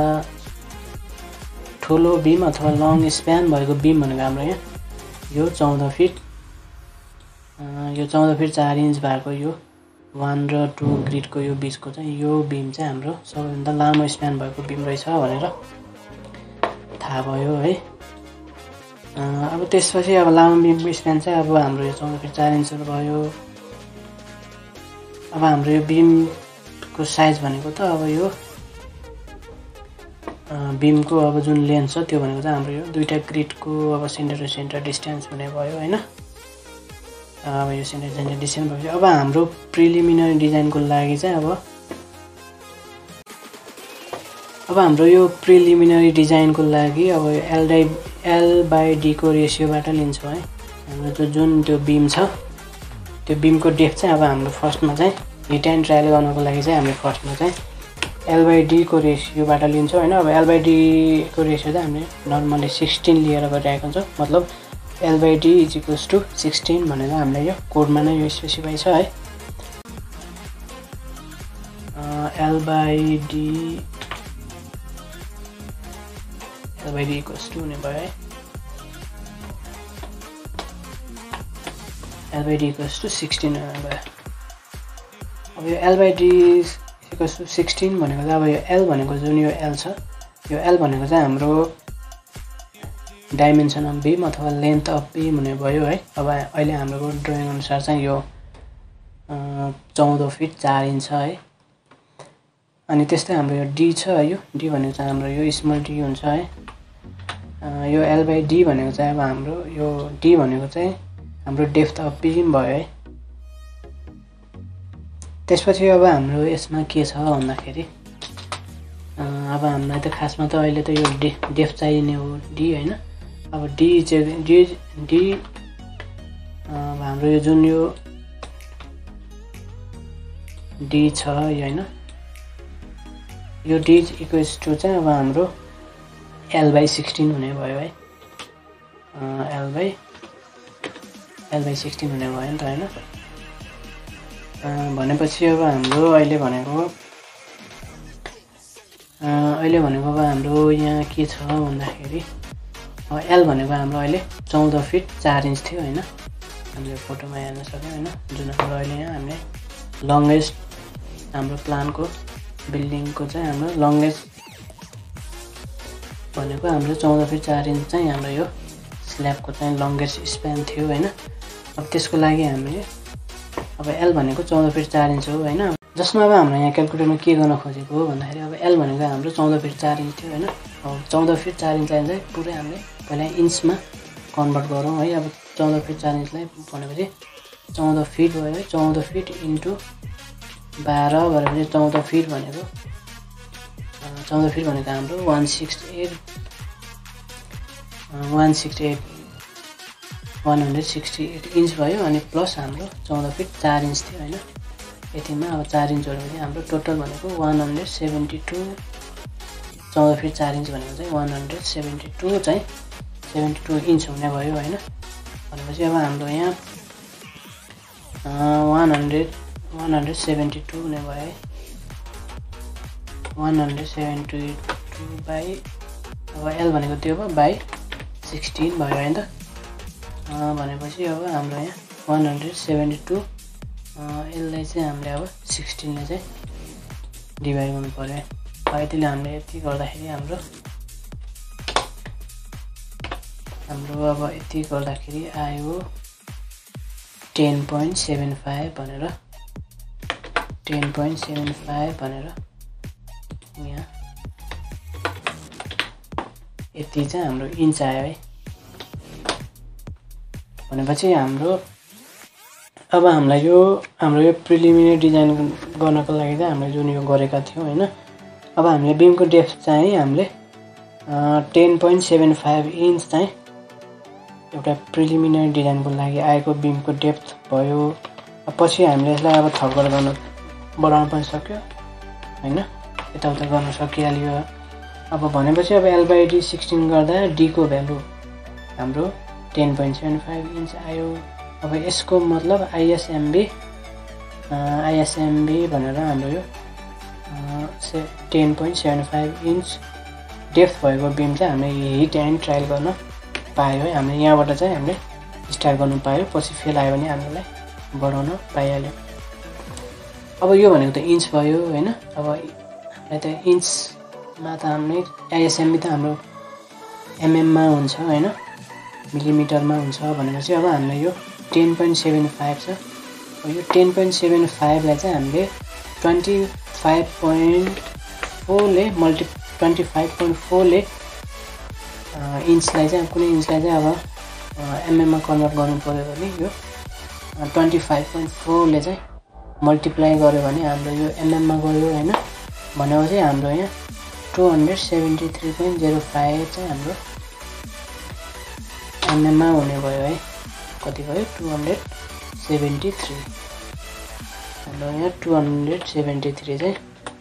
ठुलो बिम अथवा लङ स्प्यान भएको बिम भनेको हाम्रो यहाँ यो चौध फिट यो चौध फिट चार इन्च भएको यो वान र टू ग्रिडको यो बिचको चाहिँ यो बिम चाहिँ हाम्रो सबैभन्दा लामो स्प्यान भएको बिम रहेछ भनेर थाहा भयो है। अब त्यसपछि अब लामो बिमको स्प्यान चाहिँ अब हाम्रो यो चौध फिट चार इन्चहरू भयो। अब हाम्रो यो बिमको को साइज भनेको त अब यो बीमको अब जुन लेन्थ छ त्यो भनेको चाहिँ हाम्रो यो दुईटा ग्रिडको अब सेन्टर टु सेन्टर डिस्टेन्स हुने भयो हैन। अब यो सेन्टर सेन्टर डिस्टेन्स भएपछि अब हाम्रो प्रिलिमिनरी डिजाइनको लागि चाहिँ अब अब हाम्रो यो प्रिलिमिनरी डिजाइनको लागि अब L by L by D को रेसियोबाट लिन्छौँ है। हाम्रो जो जुन त्यो बीम छ त्यो बीमको डेप्थ चाहिँ अब हाम्रो फर्स्टमा चाहिँ हिट एन्ड ट्रायल गर्नको लागि चाहिँ हामीले फर्स्टमा चाहिँ एल बाई डी को रेसियोबाट लिन्छौँ हैन। अब एल बाई डी को रेसियो चाहिँ हामीले नर्मली सिक्सटिन लिएर गरिरहेको हुन्छ, मतलब L by D is equals to sixteen भनेर हामीले यो कोडमा नै यो स्पेसिफाई छ है। L by D L by D equals to हुने भयो है। L by D equals to sixteen हुने भयो। अब यो L by D equals to sixteen भनेको चाहिँ अब यो एल भनेको जुन यो एल छ यो एल भनेको चाहिँ हाम्रो डाइमेन्सन अफ बीम अथवा लेन्थ अफ बीम हुने भयो है। अब अहिले हाम्रो ड्रइङ अनुसार चाहिँ यो चौध फिट चार इन्च है। अनि त्यस्तै हाम्रो यो डी छ यो डी भनेको चाहिँ हाम्रो यो स्मल डी हुन्छ है। यो एल बाई डी भनेको चाहिँ अब हाम्रो यो डी भनेको चाहिँ हाम्रो डेप्थ अफ बीम भयो है। त्यसपछि अब हाम्रो यसमा के छ भन्दाखेरि अब हामीलाई त खासमा त अहिले त यो डे डेप्थ चाहिने हो डी हैन। अब डी चाहिँ डी डी अब हाम्रो यो जुन यो डी छ यो हैन, यो डी इक्वल्स टु चाहिँ अब हाम्रो एल बाई सिक्सटिन हुने भयो है। L by L by sixteen हुने भयो नि त हैन। भनेपछि अब हाम्रो अहिले भनेको अहिले भनेको अब हाम्रो यहाँ के छ भन्दाखेरि एल भनेको हाम्रो अहिले चौध फिट चार इन्च थियो हैन। हामीले फोटोमा हेर्न सक्यौँ हैन, जुन हाम्रो अहिले यहाँ हामीले लङ्गेस्ट हाम्रो प्लानको बिल्डिङको चाहिँ हाम्रो लङ्गेस्ट भनेको हाम्रो चौध फिट चार इन्च चाहिँ हाम्रो यो स्ल्याबको चाहिँ लङ्गेस्ट स्प्यान थियो हैन। अब त्यसको लागि हामीले अब एल भनेको चौध फिट चार इन्च हो हैन। जसमा अब हाम्रो यहाँ क्यालकुलेटरमा के गर्न खोजेको हो भन्दाखेरि अब एल भनेको हाम्रो चौध फिट चार इन्च थियो हैन। अब चौध फिट चार इन्चलाई चाहिँ पुरै हामीले पहिला इन्चमा कन्भर्ट गरौँ है। अब चौध फिट चार इन्चलाई भनेपछि चौध फिट भयो है। चौध फिट इन्टु बाह्र भनेपछि चौध फिट भनेको चौध फिट भनेको हाम्रो one sixty eight one sixty eight one hundred sixty eight inch भयो। अनि प्लस हाम्रो चौध फिट चार इन्च थियो हैन। यतिमा अब चार इन्च भनेपछि हाम्रो टोटल भनेको वान हन्ड्रेड सेभेन्टी टू चौध फिट चार इन्च भनेको चाहिँ वान हन्ड्रेड सेभेन्टी टू चाहिँ सेभेन्टी टू इन्च हुने भयो हैन। भनेपछि अब हाम्रो यहाँ one hundred one hundred seventy two हुने भयो है। One hundred seventy two by अब एल भनेको त्यो भयो बाई सिक्सटिन भयो है त। भनेपछि अब हाम्रो यहाँ वान हन्ड्रेड सेभेन्टी टू यसलाई चाहिँ हामीले अब सिक्सटिनले चाहिँ डिभाइड गर्नु पर्यो है। यतिले हामीले यति गर्दाखेरि हाम्रो हाम्रो अब यति गर्दाखेरि आयो टेन पोइन्ट सेभेन फाइभ भनेर टेन पोइन्ट सेभेन फाइभ भनेर यहाँ यति चाहिँ हाम्रो इन्च आयो है। भनेपछि हाम्रो अब हामीलाई यो हाम्रो यो प्रिलिमिनरी डिजाइन गर्नको लागि चाहिँ हामीले जुन यो गरेका थियौँ हैन। अब हामीले बीमको डेप्थ चाहिँ हामीले ten point seven five inch चाहिँ एउटा प्रिलिमिनरी डिजाइनको लागि आएको बीमको डेप्थ भयो। पछि हामीले यसलाई अब थप गरेर गर्न बढाउन पनि सक्यो हैन, यताउता गर्न सकिहाल्यो। अब भनेपछि अब एल बाई डी सिक्सटिन गर्दा डी को भ्यालु हाम्रो ten point seven five inch आयो। अब यसको मतलब आइएसएमबी आइएसएमबी भनेर हाम्रो यो say ten point seven five inch depth भएको बीम चाहिँ हामीले हिट एन्ड ट्रायल गर्न पायो है। हामीले यहाँबाट चाहिँ हामीले स्टार्ट गर्नु पायो, पछि फेल आयो भने हामीलाई बढाउन पाइहाल्यो। अब यो भनेको त इन्च भयो हैन। अब हामीलाई त इन्चमा त हामीले आइएसएमबी त हाम्रो एमएममा हुन्छ हैन, मिलिमिटरमा हुन्छ। भनेपछि अब हामीले यो टेन पोइन्ट सेभेन फाइभ छ। अब यो टेन पोइन्ट सेभेन फाइभलाई चाहिँ हामीले ट्वेन्टी फाइभ पोइन्ट फोरले मल्टी ट्वेन्टी फाइभ पोइन्ट फोरले इन्चलाई चाहिँ कुनै इन्चलाई चाहिँ अब एमएममा कन्भर्ट गर्नु पऱ्यो भने यो ट्वेन्टी फाइभ पोइन्ट फोरले चाहिँ मल्टिप्लाई गर्यो भने हाम्रो यो एमएममा गयो होइन। भनेपछि हाम्रो यहाँ two hundred seventy three point zero five चाहिँ हाम्रो एमएममा हुने भयो है। कति भयो टू हन्ड्रेड सेभेन्टी थ्री हाम्रो यहाँ टू हन्ड्रेड सेभेन्टी थ्री चाहिँ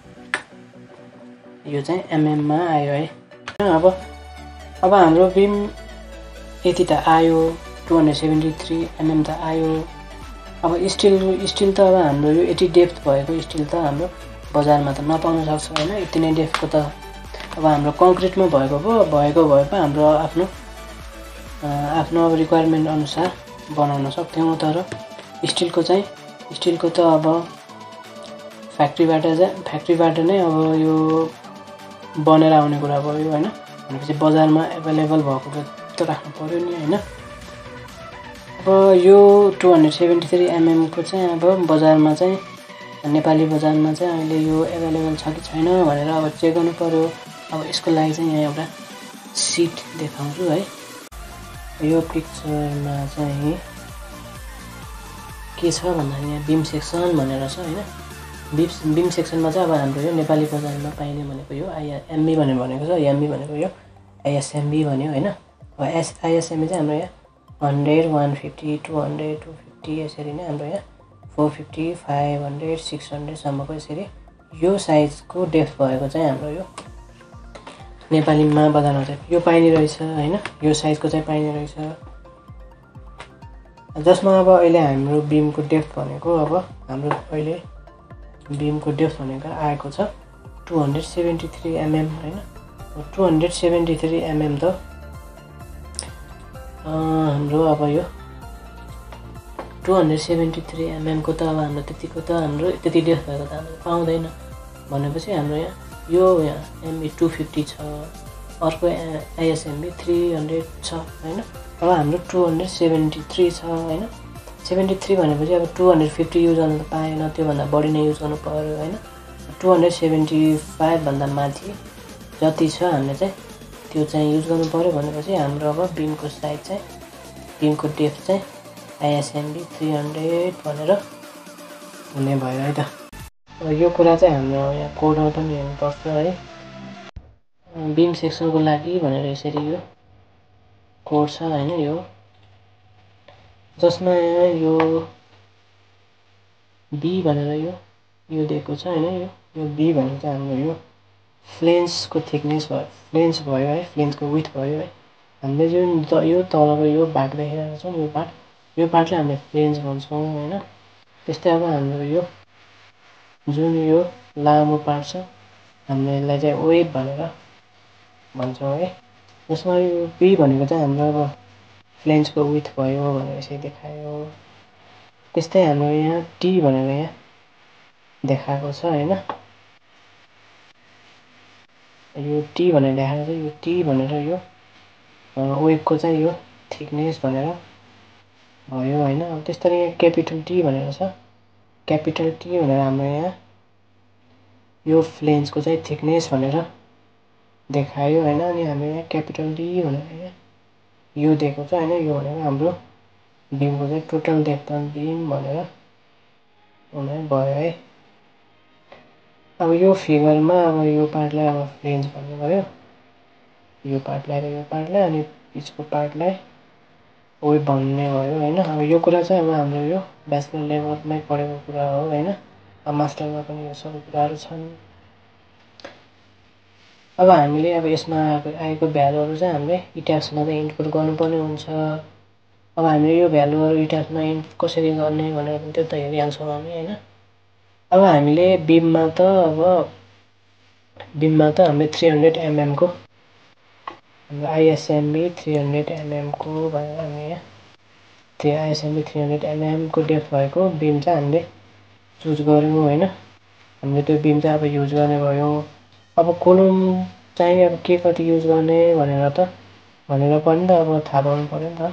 यो चाहिँ एमएममा आयो है। अब अब हाम्रो बिम यति त आयो two hundred seventy three mm त आयो। अब स्टिल स्टिल त अब हाम्रो यो यति डेप्थ भएको स्टिल त हाम्रो बजारमा त नपाउन सक्छ होइन। यति नै डेप्थको त अब हाम्रो कङ्क्रिटमा भएको पो भएको भए पो हाम्रो आफ्नो आफ्नो अब रिक्वायरमेन्ट अनुसार बनाउन सक्थ्यौँ। तर स्टिलको चाहिँ स्टिलको त अब फ्याक्ट्रीबाट चाहिँ फ्याक्ट्रीबाट नै अब यो बनेर आउने कुरा भयो होइन। भनेपछि बजारमा एभाइलेबल भएको त राख्नु पऱ्यो नि होइन। अब यो टू हन्ड्रेड सेभेन्टी थ्री एमएमको चाहिँ अब बजारमा चाहिँ नेपाली बजारमा चाहिँ अहिले यो एभाइलेबल छ कि छैन भनेर अब चेक गर्नु पऱ्यो। अब यसको लागि चाहिँ यहाँ एउटा सिट देखाउँछु है। यो पिक्चरमा चाहिँ के छ भन्दाखेरि यहाँ बिम सेक्सन भनेर छ होइन। बिम बिम सेक्सनमा चाहिँ अब हाम्रो यो नेपाली बजारमा पाइने भनेको यो आइएसएमबी भनेर भनेको छ। एमबी भनेको यो आइएसएमबी भन्यो होइन। अब एस आइएसएमबी चाहिँ हाम्रो यहाँ hundred one fifty two hundred two fifty यसरी नै हाम्रो यहाँ four fifty five hundred six हन्ड्रेडसम्मको यसरी यो साइजको डेप्थ भएको चाहिँ हाम्रो यो नेपालीमा बजारमा चाहिँ यो पाइने रहेछ होइन। यो साइजको चाहिँ पाइने रहेछ जसमा अब अहिले हाम्रो बिमको डेप्थ भनेको अब हाम्रो अहिले बिमको डेप्थ भनेको आएको छ two hundred seventy three mm होइन। Two hundred seventy three mm त हाम्रो अब यो टू हन्ड्रेड सेभेन्टी थ्री एमएमको त अब हाम्रो त्यतिको त हाम्रो त्यति डेप्थ भएको त हाम्रो पाउँदैन। भनेपछि हाम्रो यहाँ यो यहाँ एमबी टू फिफ्टी छ अर्को आइएसएमबी थ्री हन्ड्रेड छ होइन। अब हाम्रो टू हन्ड्रेड सेभेन्टी थ्री छ होइन। सेभेन्टी थ्री भनेपछि अब टू हन्ड्रेड फिफ्टी युज गर्नु त पाएन त्योभन्दा बढी नै युज गर्नु पऱ्यो होइन। टू हन्ड्रेड सेभेन्टी फाइभभन्दा माथि जति छ हामीले चाहिँ त्यो चाहिँ युज गर्नु पऱ्यो। भनेपछि हाम्रो अब बिमको साइज चाहिँ बिमको डेप्थ चाहिँ आइएसएमबी थ्री हन्ड्रेड भनेर हुने भयो है त। अब यो कुरा चाहिँ हाम्रो यहाँ कोडमा पनि हेर्नुपर्छ है। बिम सेक्सनको लागि भनेर यसरी यो कोड छ होइन। यो जसमा यो बी भनेर यो यो दिएको छ होइन। यो यो बी भनेको चाहिँ हाम्रो यो फ्लेन्सको थिकनेस भयो फ्लेन्स भयो है। फ्लेन्सको विथ भयो है। हामीले जुन त यो तलको यो भाग देखिरहेको छौँ यो पार्ट यो पार्टलाई हामीले फ्लेन्स भन्छौँ होइन। त्यस्तै अब हाम्रो यो जुन यो लामो पार्ट छ हामीले यसलाई चाहिँ वेब भनेर भन्छौँ है। जसमा यो बी भनेको चाहिँ हाम्रो अब फ्लेन्सको विथ भयो भनेर यसरी देखायो। त्यस्तै हाम्रो यहाँ टी भनेर यहाँ देखाएको छ होइन। यो टी भनेर देखाएको छ। यो टी भनेर यो वेबको चाहिँ यो थिकनेस भनेर भयो होइन। अब त्यस्तै यहाँ क्यापिटल टी भनेर छ। क्यापिटल टी भनेर हाम्रो यहाँ यो फ्लेन्सको चाहिँ थिकनेस भनेर देखायो होइन। अनि हाम्रो यहाँ क्यापिटल डी भनेर यहाँ यो दिएको छ होइन। यो भनेर हाम्रो बिमको चाहिँ टोटल डेप्थ अफ बिम भनेर हुने भयो है। अब यो फिगरमा अब यो पार्टलाई अब फ्लेन्स भन्नु भयो। यो पार्टलाई र यो पार्टलाई अनि पिछको पार्टलाई वेब भन्ने भयो होइन। अब यो कुरा चाहिँ अब हाम्रो यो ब्याचलर लेभलमै पढेको कुरा हो होइन। अब मास्टरमा पनि यो सबै कुराहरू छन्। अब हामीले अब यसमा आएको भ्यालुहरू चाहिँ हामीले इट्याब्समा चाहिँ इनपुट गर्नुपर्ने हुन्छ। अब हामीले यो भ्यालुहरू इट्याब्समा इनपुट कसरी गर्ने भनेर पनि त्यो त हेरिहाल्छौँ हामी होइन। अब हामीले बिममा त अब बिममा त हामीले थ्री हन्ड्रेड एमएमको हाम्रो आइएसएमबी थ्री हन्ड्रेड एमएमको भनेर हामी यहाँ त्यो आइएसएमबी थ्री हन्ड्रेड एमएमको डेप्थ भएको बिम चाहिँ हामीले चुज गऱ्यौँ होइन। हामीले त्यो बिम चाहिँ अब युज गर्ने भयो। अब कोलम चाहिँ अब के कति युज गर्ने भनेर त भनेर पनि त अब थाहा पाउनु पऱ्यो नि त।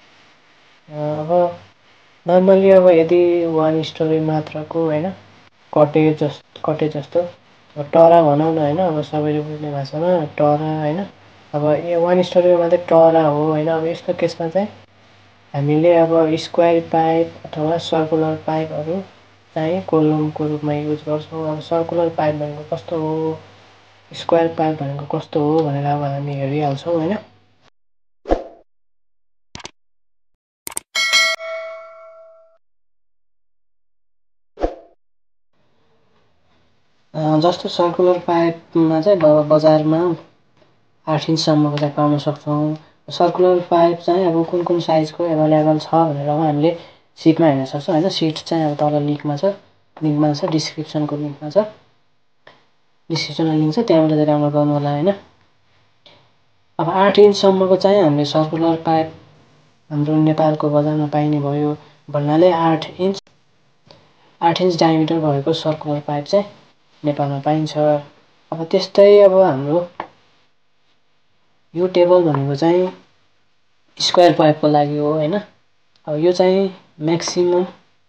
अब नर्मली अब यदि वान स्टोरी मात्रको होइन कटेज जस्तो कटेज जस्तो अब टरा भनौँ न होइन, अब सबैले बुझ्ने भाषामा टरा होइन। अब ए वान स्टोरीमा चाहिँ टरा हो होइन। अब यस्तो केसमा चाहिँ हामीले अब स्क्वायर पाइप अथवा सर्कुलर पाइपहरू चाहिँ कोलमको रूपमा युज गर्छौँ। अब सर्कुलर पाइप भनेको कस्तो हो, स्क्वायर पाइप भनेको कस्तो हो भनेर अब हामी हेरिहाल्छौँ होइन। जस्तो सर्कुलर पाइपमा चाहिँ अब बजारमा आठ इन्चसम्मको चाहिँ पाउन सक्छौँ। सर्कुलर पाइप चाहिँ अब कुन कुन साइजको एभाइलेबल छ भनेर हामीले सिटमा हेर्न सक्छौँ होइन। सिट चाहिँ अब तल लिङ्कमा छ, लिङ्कमा छ, डिस्क्रिप्सनको लिङ्कमा छ, डिस्क्रिप्सनमा लिङ्क छ, त्यहाँबाट चाहिँ डाउनलोड गर्नु होला होइन। अब आठ इन्चसम्मको चाहिँ हामीले सर्कुलर पाइप हाम्रो नेपालको बजारमा पाइने भयो भन्नाले आठ इन्च आठ इन्च डायमिटर भएको सर्कुलर पाइप चाहिँ नेपालमा पाइन्छ। अब त्यस्तै अब हाम्रो यो टेबल भनेको चाहिँ स्क्वायर पाइपको लागि हो होइन। अब यो चाहिँ म्याक्सिमम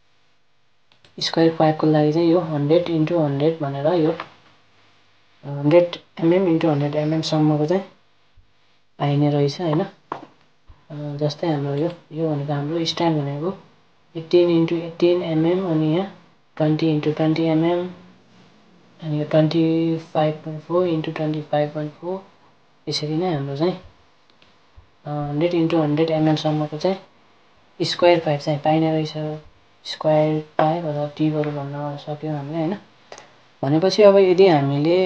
स्क्वायर पाइपको लागि चाहिँ यो हन्ड्रेड इन्टु हन्ड्रेड भनेर यो हन्ड्रेड एमएम इन्टु हन्ड्रेड एमएमसम्मको चाहिँ पाइने रहेछ होइन। जस्तै हाम्रो यो यो भनेको हाम्रो स्ट्यान्ड भनेको एट्टिन इन्टु एट्टिन एमएम, अनि यहाँ ट्वेन्टी इन्टु ट्वेन्टी एमएम, अनि यो twenty five point four into twenty five point four, यसरी नै हाम्रो चाहिँ हन्ड्रेड इन्टु हन्ड्रेड एमएमसम्मको चाहिँ स्क्वायर पाइप चाहिँ पाइने रहेछ। स्क्वायर पाइप अथवा ट्युबहरू भन्न सक्यौँ हामीले होइन। भनेपछि अब यदि हामीले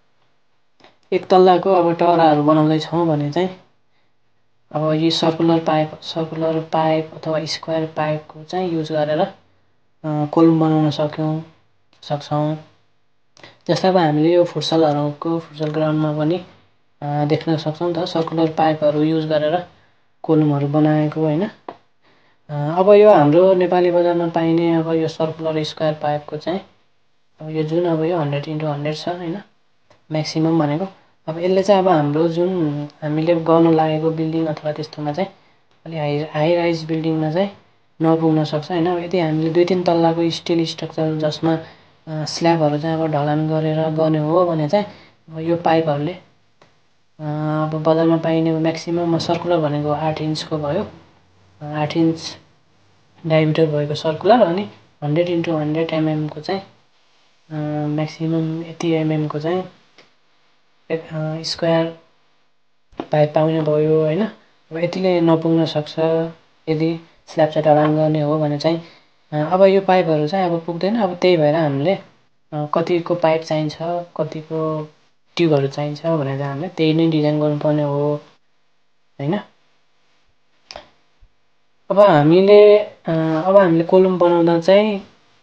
एक तल्लाको अब टराहरू बनाउँदैछौँ भने चाहिँ अब यो सर्कुलर पाइप सर्कुलर पाइप अथवा स्क्वायर पाइपको चाहिँ युज गरेर कोलम बनाउन सक्यौँ सक्छौँ। जस्तै अब हामीले यो फुटसलहरूको फुटसल ग्राउन्डमा पनि देख्न सक्छौँ त सर्कुलर पाइपहरू युज गरेर कोलमहरू बनाएको होइन। अब यो हाम्रो नेपाली बजारमा पाइने अब यो सर्कुलर स्क्वायर पाइपको चाहिँ अब यो जुन अब यो हन्ड्रेड इन्टु हन्ड्रेड छ होइन म्याक्सिमम भनेको, अब यसले चाहिँ अब हाम्रो जुन हामीले गर्नु लागेको बिल्डिङ अथवा त्यस्तोमा चाहिँ अलि हाई हाई राइज बिल्डिङमा चाहिँ नपुग्न सक्छ होइन। अब यदि हामीले दुई तिन तल्लाको स्टिल स्ट्रक्चर जसमा स्ल्याबहरू चाहिँ अब ढलान गरेर गर्ने हो भने चाहिँ अब यो पाइपहरूले अब बजारमा पाइने म्याक्सिमम सर्कुलर भनेको आठ इन्चको भयो, आठ इन्च डायमिटर भएको सर्कुलर, अनि हन्ड्रेड इन्टु हन्ड्रेड एमएमको चाहिँ म्याक्सिमम यति एमएमको चाहिँ स्क्वायर पाइप पाउने भयो होइन। अब यतिले नपुग्न सक्छ यदि स्ल्याब चाहिँ ढलान गर्ने हो भने चाहिँ। अब यो पाइपहरू चाहिँ अब पुग्दैन। अब त्यही भएर हामीले कतिको पाइप चाहिन्छ, कतिको ट्युबहरू चाहिन्छ भनेर चाहिँ हामीले त्यही नै डिजाइन गर्नुपर्ने हो होइन। अब हामीले अब हामीले कोलम बनाउँदा चाहिँ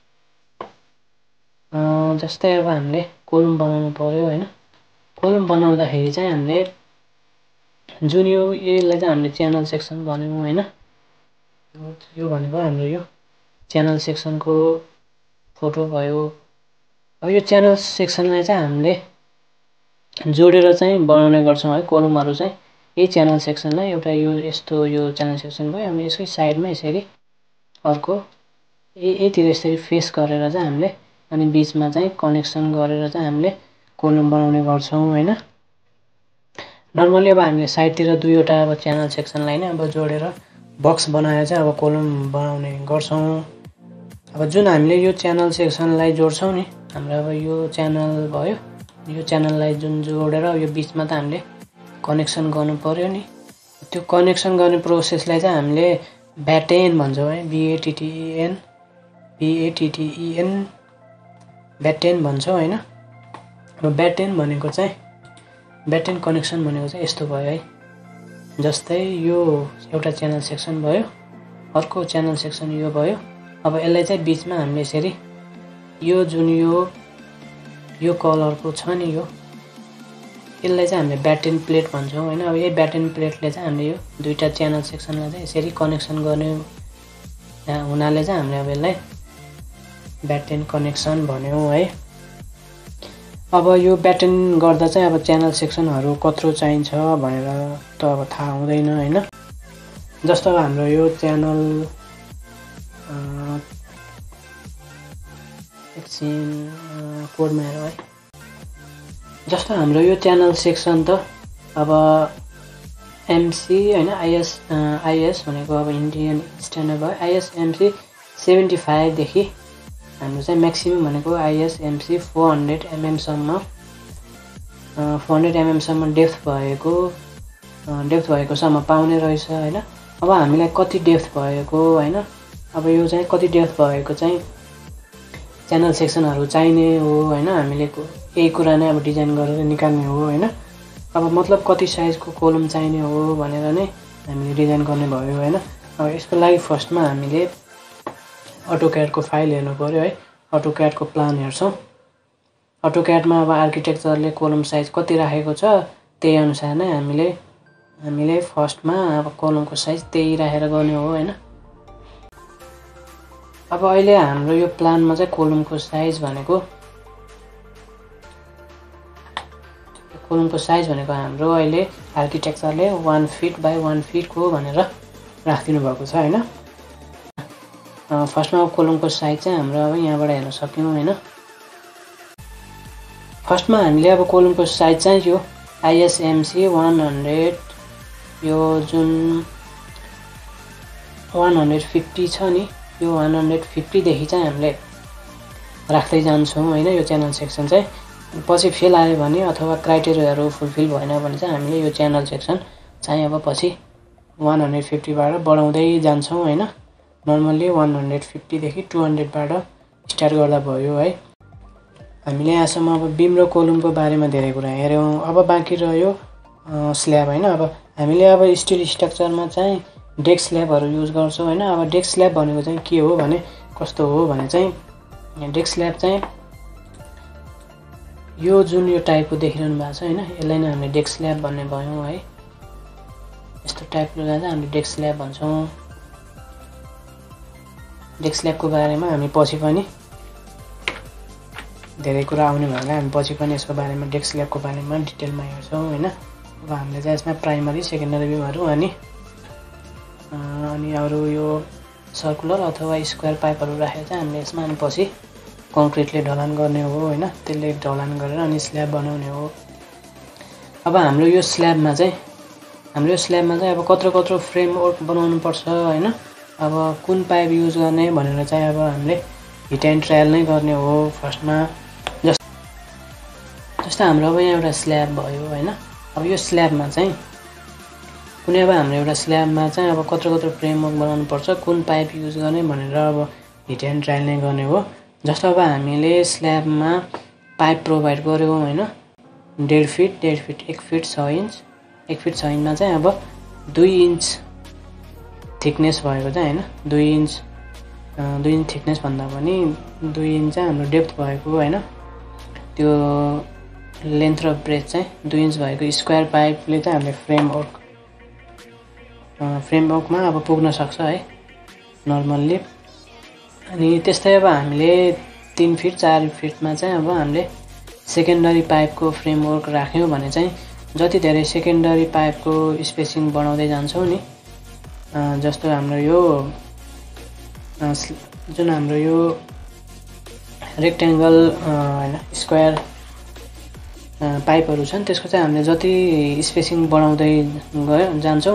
जस्तै अब हामीले कोलम बनाउनु पर्यो होइन। कोलम बनाउँदाखेरि चाहिँ हामीले जुन यो यसलाई चाहिँ हामीले च्यानल सेक्सन भन्यौँ होइन। यो भनेको हाम्रो यो च्यानल सेक्सनको फोटो भयो। अब यो च्यानल सेक्सनलाई चाहिँ हामीले जोडेर चाहिँ बनाउने गर्छौँ है कोलमहरू चाहिँ। यही च्यानल सेक्सनलाई एउटा यो यस्तो यो च्यानल सेक्सन भयो, हामी यसकै साइडमा यसरी अर्को यतिर यसरी फेस गरेर चाहिँ हामीले अनि बिचमा चाहिँ कनेक्सन गरेर चाहिँ हामीले कोलम बनाउने गर्छौँ होइन। नर्मली अब हामीले साइडतिर दुईवटा अब च्यानल सेक्सनलाई नै अब जोडेर बक्स बनाएर चाहिँ अब कोलम बनाउने गर्छौँ। अब जुन हामीले यो च्यानल सेक्सनलाई जोड्छौँ नि, हाम्रो अब यो च्यानल भयो, यो च्यानललाई जुन जोडेर यो बिचमा त हामीले कनेक्सन गर्नु पर्यो नि। त्यो कनेक्सन गर्ने प्रोसेसलाई चाहिँ हामीले ब्याटेन भन्छौँ है, बिएटिटिएन बिएटिटिइएन ब्याटेन भन्छौँ होइन। अब ब्याटेन भनेको चाहिँ ब्याटेन कनेक्सन भनेको चाहिँ यस्तो भयो है। जस्तै यो एउटा च्यानल सेक्सन भयो, अर्को च्यानल सेक्सन यो भयो। अब यसलाई चाहिँ बिचमा हामीले यसरी यो जुन यो यो कलरको छ नि यो यसलाई चाहिँ हामीले ब्याटेन प्लेट भन्छौँ होइन। अब यही ब्याटेन प्लेटले चाहिँ हामीले यो दुईवटा च्यानल सेक्सनलाई चाहिँ यसरी कनेक्सन गर्ने हुनाले चाहिँ हामीले अब यसलाई ब्याटेन कनेक्सन भन्यौँ है। अब यो ब्याटेन गर्दा चाहिँ अब च्यानल सेक्सनहरू कत्रो चाहिन्छ भनेर त अब थाहा हुँदैन होइन। जस्तो अब हाम्रो यो च्यानल एक एकछिन कोडमा हेरौँ है। जस्तो हाम्रो यो च्यानल सेक्सन त अब एमसी हैन आइएस आइएस भनेको अब इन्डियन स्ट्यान्डर्ड भयो। आइएस एमसी सेभेन्टी फाइभ देखि हाम्रो चाहिँ म्याक्सिमम भनेको आइएस एमसी फोर हन्ड्रेड एमएमसम्म फोर हन्ड्रेड एमएमसम्म डेप्थ भएको डेप्थ भएकोसम्म पाउने रहेछ हैन। अब हामीलाई कति डेप्थ भएको हैन, अब यो चाहिँ कति डेप्थ भएको चाहिँ च्यानल सेक्सनहरू चाहिने हो हैन। हामीले यही कुरा नै अब डिजाइन गरेर निकाल्ने हो हैन। अब मतलब कति साइजको कोलम चाहिने हो भनेर नै हामीले डिजाइन गर्ने भयो हैन। अब यसको लागि फर्स्टमा हामीले अटोक्याडको फाइल हेर्नु पर्यो है। अटोक्याडको प्लान हेर्छौँ। अटोक्याडमा अब आर्किटेक्चरले कोलम साइज कति राखेको छ त्यही अनुसार नै हामीले हामीले फर्स्टमा अब कोलमको साइज त्यही राखेर गर्ने हो हैन। अब अहिले हाम्रो यो प्लानमा चाहिँ कोलमको साइज भनेको कोलमको साइज भनेको हाम्रो अहिले आर्किटेक्चरले वान फिट बाई वान फिटको भनेर राखिदिनु भएको छ हैन। फर्स्टमा कोलमको साइज चाहिँ हाम्रो अब यहाँबाट हेर्न सक्यौँ हैन। फर्स्टमा हामीले अब कोलमको साइज चाहिँ यो आइएसएमसी वान हन्ड्रेड यो जुन वान हन्ड्रेड फिफ्टी छ नि यो वान हन्ड्रेड फिफ्टीदेखि चाहिँ हामीले राख्दै जान्छौँ हैन। यो च्यानल सेक्सन चाहिँ पछि फेल आयो भने अथवा क्राइटेरियाहरू फुलफिल भएन भने चाहिँ हामीले यो च्यानल सेक्सन चाहिँ अब पछि वान हन्ड्रेड फिफ्टीबाट बढाउँदै जान्छौँ हैन। नर्मल्ली वान हन्ड्रेड फिफ्टीदेखि टू हन्ड्रेडबाट स्टार्ट गर्दा भयो है। हामीले यहाँसम्म अब बिम र कोलमको बारेमा धेरै कुरा हेऱ्यौँ। अब बाँकी रह्यो स्ल्याब हैन। अब हामीले अब स्टिल स्ट्रक्चरमा चाहिँ डेक स्ल्याबहरू युज गर्छौँ हैन। अब डेक स्ल्याब भनेको चाहिँ के हो भने कस्तो हो भने चाहिँ डेक स्ल्याब चाहिँ यो जुन यो टाइपको देखिरहनु भएको छ हैन, यसलाई नै हामीले डेक स्ल्याब भन्ने भयौँ है। यस्तो टाइपको चाहिँ हामीले डेक स्ल्याब भन्छौँ। डेक स्ल्याबको बारेमा हामी पछि पनि धेरै कुरा आउने भएकोले हामी पछि पनि यसको बारेमा डेक स्ल्याबको बारेमा डिटेलमा हेर्छौँ हैन। अब हामीले चाहिँ यसमा प्राइमरी सेकेन्डरी बिमहरू अनि अनि अरू यो सर्कुलर अथवा स्क्वायर पाइपहरू राखेर चाहिँ हामीले यसमा अनि पछि कङ्क्रिटले ढलान गर्ने हो हैन। त्यसले ढलान गरेर अनि स्ल्याब बनाउने हो। अब हाम्रो यो स्ल्याबमा चाहिँ हाम्रो यो स्ल्याबमा चाहिँ अब कत्रो कत्रो फ्रेमवर्क बनाउनु पर्छ हैन। अब कुन पाइप युज गर्ने भनेर चाहिँ अब हामीले हिट एन्ड ट्रायल नै गर्ने हो फर्स्टमा। जस्तो जस्तो हाम्रो अब यहाँ एउटा स्ल्याब भयो हैन। अब यो स्ल्याबमा चाहिँ कुनै अब हाम्रो एउटा स्ल्याबमा चाहिँ अब कत्रो कत्रो फ्रेमवर्क बनाउनु पर्छ, कुन पाइप युज गर्ने भनेर अब हिट एन्ड ट्रायल नै गर्ने हो। जस्तो अब हामीले स्ल्याबमा पाइप प्रोभाइड गर्यौँ हैन, डेढ फिट डेढ फिट एक फिट छ इन्च एक फिट छ इन्चमा चाहिँ अब दुई इन्च थिकनेस भएको चाहिँ हैन, दुई इन्च दुई इन्च थिकनेस भन्दा पनि दुई इन्च चाहिँ हाम्रो डेप्थ भएको हैन। त्यो लेन्थ र ब्रेथ चाहिँ दुई इन्च भएको स्क्वायर पाइपले चाहिँ हामीले फ्रेमवर्क फ्रेमवर्कमा अब पुग्न सक्छ है नर्मल्ली। अनि त्यस्तै अब हामीले तीन फिट चार फिटमा चाहिँ अब हामीले सेकेन्डरी पाइपको फ्रेमवर्क राख्यौँ भने चाहिँ जति धेरै सेकेन्डरी पाइपको स्पेसिङ बढाउँदै जान्छौँ नि, जस्तो हाम्रो यो जुन हाम्रो यो रेक्ट्याङ्गल हैन स्क्वायर पाइपहरू छन् त्यसको चाहिँ हामीले जति स्पेसिङ बढाउँदै गयो जान्छौँ,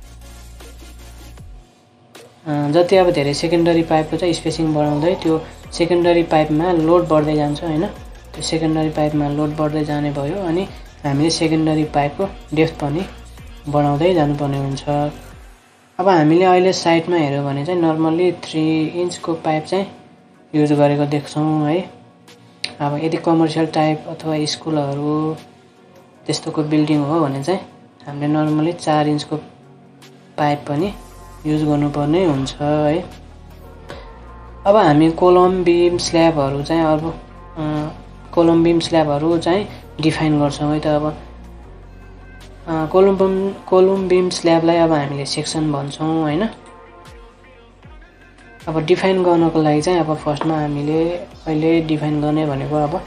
जति अब धेरै सेकेन्डरी पाइपको चाहिँ स्पेसिङ बढाउँदै त्यो सेकेन्डरी पाइपमा लोड बढ्दै जान्छ हैन। त्यो सेकेन्डरी पाइपमा लोड बढ्दै जाने भयो अनि हामीले सेकेन्डरी पाइपको डेप्थ पनि बढाउँदै जानुपर्ने हुन्छ। अब हामीले अहिले साइडमा हेऱ्यौँ भने चाहिँ नर्मल्ली थ्री इन्चको पाइप चाहिँ युज गरेको देख्छौँ है। अब यदि कमर्सियल टाइप अथवा स्कुलहरू त्यस्तोको बिल्डिङ हो भने चाहिँ हामीले नर्मल्ली चार इन्चको पाइप पनि युज गर्नुपर्ने हुन्छ है। अब हामी कोलम बिम स्ल्याबहरू चाहिँ अब कोलम बिम स्ल्याबहरू चाहिँ डिफाइन गर्छौँ है त। अब कोलम बिम कोलम बिम स्ल्याबलाई अब हामीले सेक्सन भन्छौँ हैन। अब डिफाइन गर्नको लागि चाहिँ अब फर्स्टमा हामीले अहिले डिफाइन गर्ने भनेको अब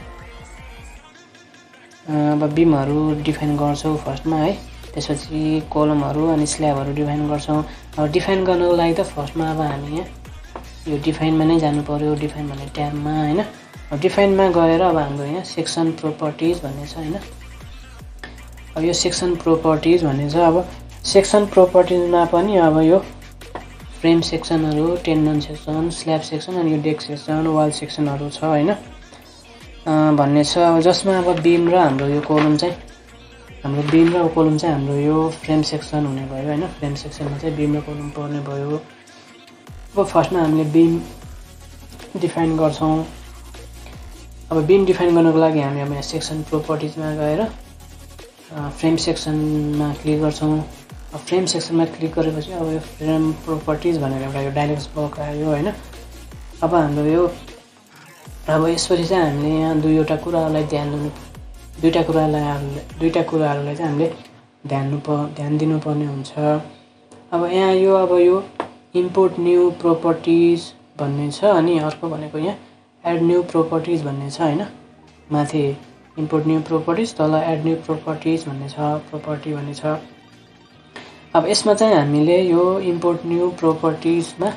अब बिमहरू डिफाइन गर्छौँ फर्स्टमा है। त्यसपछि कोलमहरू अनि स्ल्याबहरू डिफाइन गर्छौँ। अब डिफाइन गर्नको लागि त फर्स्टमा अब हामी यहाँ यो डिफाइनमा नै जानु पर्यो, डिफाइन भन्ने ट्याबमा हैन। डिफाइनमा गएर अब हाम्रो यहाँ सेक्सन प्रोपर्टिज भन्ने छ हैन। अब यो सेक्सन प्रोपर्टिज भन्ने छ। अब सेक्सन प्रोपर्टिजमा पनि अब यो फ्रेम सेक्सनहरु, टेन्डन सेक्सन, स्ल्याब सेक्सन अनि यो डेक सेक्सन, वाल सेक्सनहरु छ हैन भन्ने छ। अब जसमा अब बीम र हाम्रो यो कोलम चाहिँ हाम्रो बीम र कोलम चाहिँ हाम्रो यो फ्रेम सेक्सन हुने भयो हैन। फ्रेम सेक्सनमा चाहिँ बीम र कोलम पर्ने भयो। अब फर्स्टमा हामीले बीम डिफाइन गर्छौं। अब बीम डिफाइन गर्नको लागि हामी अब यहाँ सेक्सन प्रोपर्टिजमा गएर फ्रेम सेक्सनमा क्लिक गर्छौं। अब फ्रेम सेक्सनमा क्लिक गरेपछि अब यो फ्रेम प्रोपर्टिज भनेर एउटा यो डायलग बक्स आयो हैन। अब हाम्रो यो अब यसपछि चाहिँ हामीले यहाँ दुईवटा कुराहरूलाई ध्यान दिनु दुईटा कुरालाई दुईटा कुराहरूलाई चाहिँ हामीले ध्यान ध्यान दिनुपर्ने हुन्छ। अब यहाँ यो अब यो इम्पोर्ट न्यू प्रोपर्टिज भन्ने छ अनि अर्को भनेको यहाँ एड न्यू प्रोपर्टिज भन्ने छ हैन। माथि इम्पोर्ट न्यू प्रोपर्टिज, तल एड न्यू प्रोपर्टिज भन्ने छ, प्रोपर्टी भन्ने छ। अब यसमा चाहिँ हामीले यो इम्पोर्ट न्यू प्रोपर्टिजमा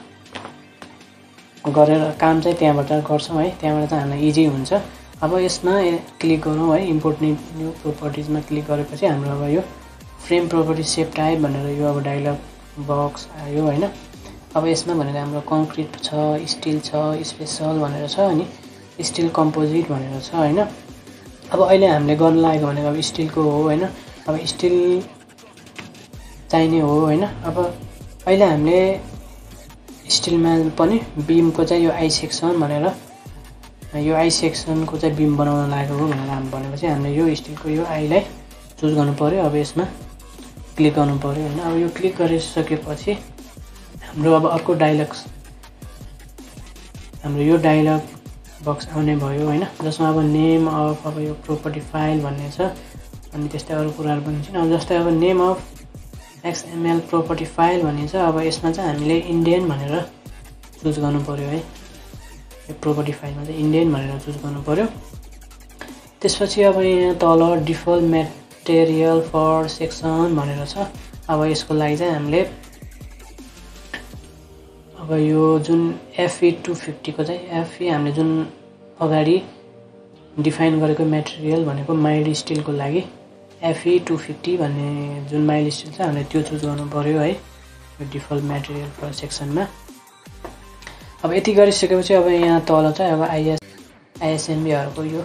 गरेर काम चाहिँ त्यहाँबाट गर्छौं है। त्यहाँबाट चाहिँ हामीलाई इजी हुन्छ। अब यसमा क्लिक गरौँ है। इम्पोर्ट न्यू न्यू प्रोपर्टिजमा क्लिक गरेपछि हाम्रो अब यो फ्रेम प्रोपर्टिज सेप टाइप भनेर यो अब डायलग बक्स आयो हैन। अब यसमा भनेको हाम्रो कङ्क्रिट छ, स्टिल छ, स्पेशल भनेर छ अनि स्टिल कम्पोजिट भनेर छ हैन। अब अहिले हामीले गर्न लागेको भनेको अब स्टिलको हो हैन। अब स्टिल चाहिने हो हैन। अब अहिले हामीले स्टिलमा पनि बीमको चाहिँ यो आई सेक्सन भनेर यो आई सेक्सनको चाहिँ बीम बनाउन लागेको हो भनेर हामी भनेपछि हामीले यो स्टिलको यो आईलाई चुज गर्नु पर्यो। अब यसमा क्लिक गर्नु पर्यो हैन। अब यो क्लिक गरिसकेपछि हाम्रो अब अर्को डायलग हाम्रो यो डायलग बक्स आउने भयो हैन। जसमा अब नेम अफ अब यो प्रोपर्टी फाइल भन्ने छ अनि त्यस्तै अरु कुराहरु पनि छन्। अब जस्तै अब name of XML property file भन्ने छ। अब यसमा चाहिँ हामीले इन्डियन भनेर चुज गर्नु पर्यो है। यो प्रोपर्टी फाइलमा चाहिँ इन्डियन भनेर चुज गर्नु पर्यो। त्यसपछि अब यहाँ तल डिफल्ट मटेरियल फर सेक्सन भनेर छ। अब यसको लागि चाहिँ हामीले अब यो जुन एफई टू फिफ्टी को चाहिँ एफई हामीले जुन अगाडि डिफाइन गरेको मटेरियल भनेको माइल्ड स्टिलको लागि एफई टू फिफ्टी भन्ने जुन माइल्ड स्टिल छ हामीले त्यो चुज गर्नु पर्यो है यो डिफल्ट मटेरियल फर सेक्सनमा। अब यति गरिसकेपछि अब यहाँ तल चाहिँ अब आईएस आईएसएमबीहरुको यो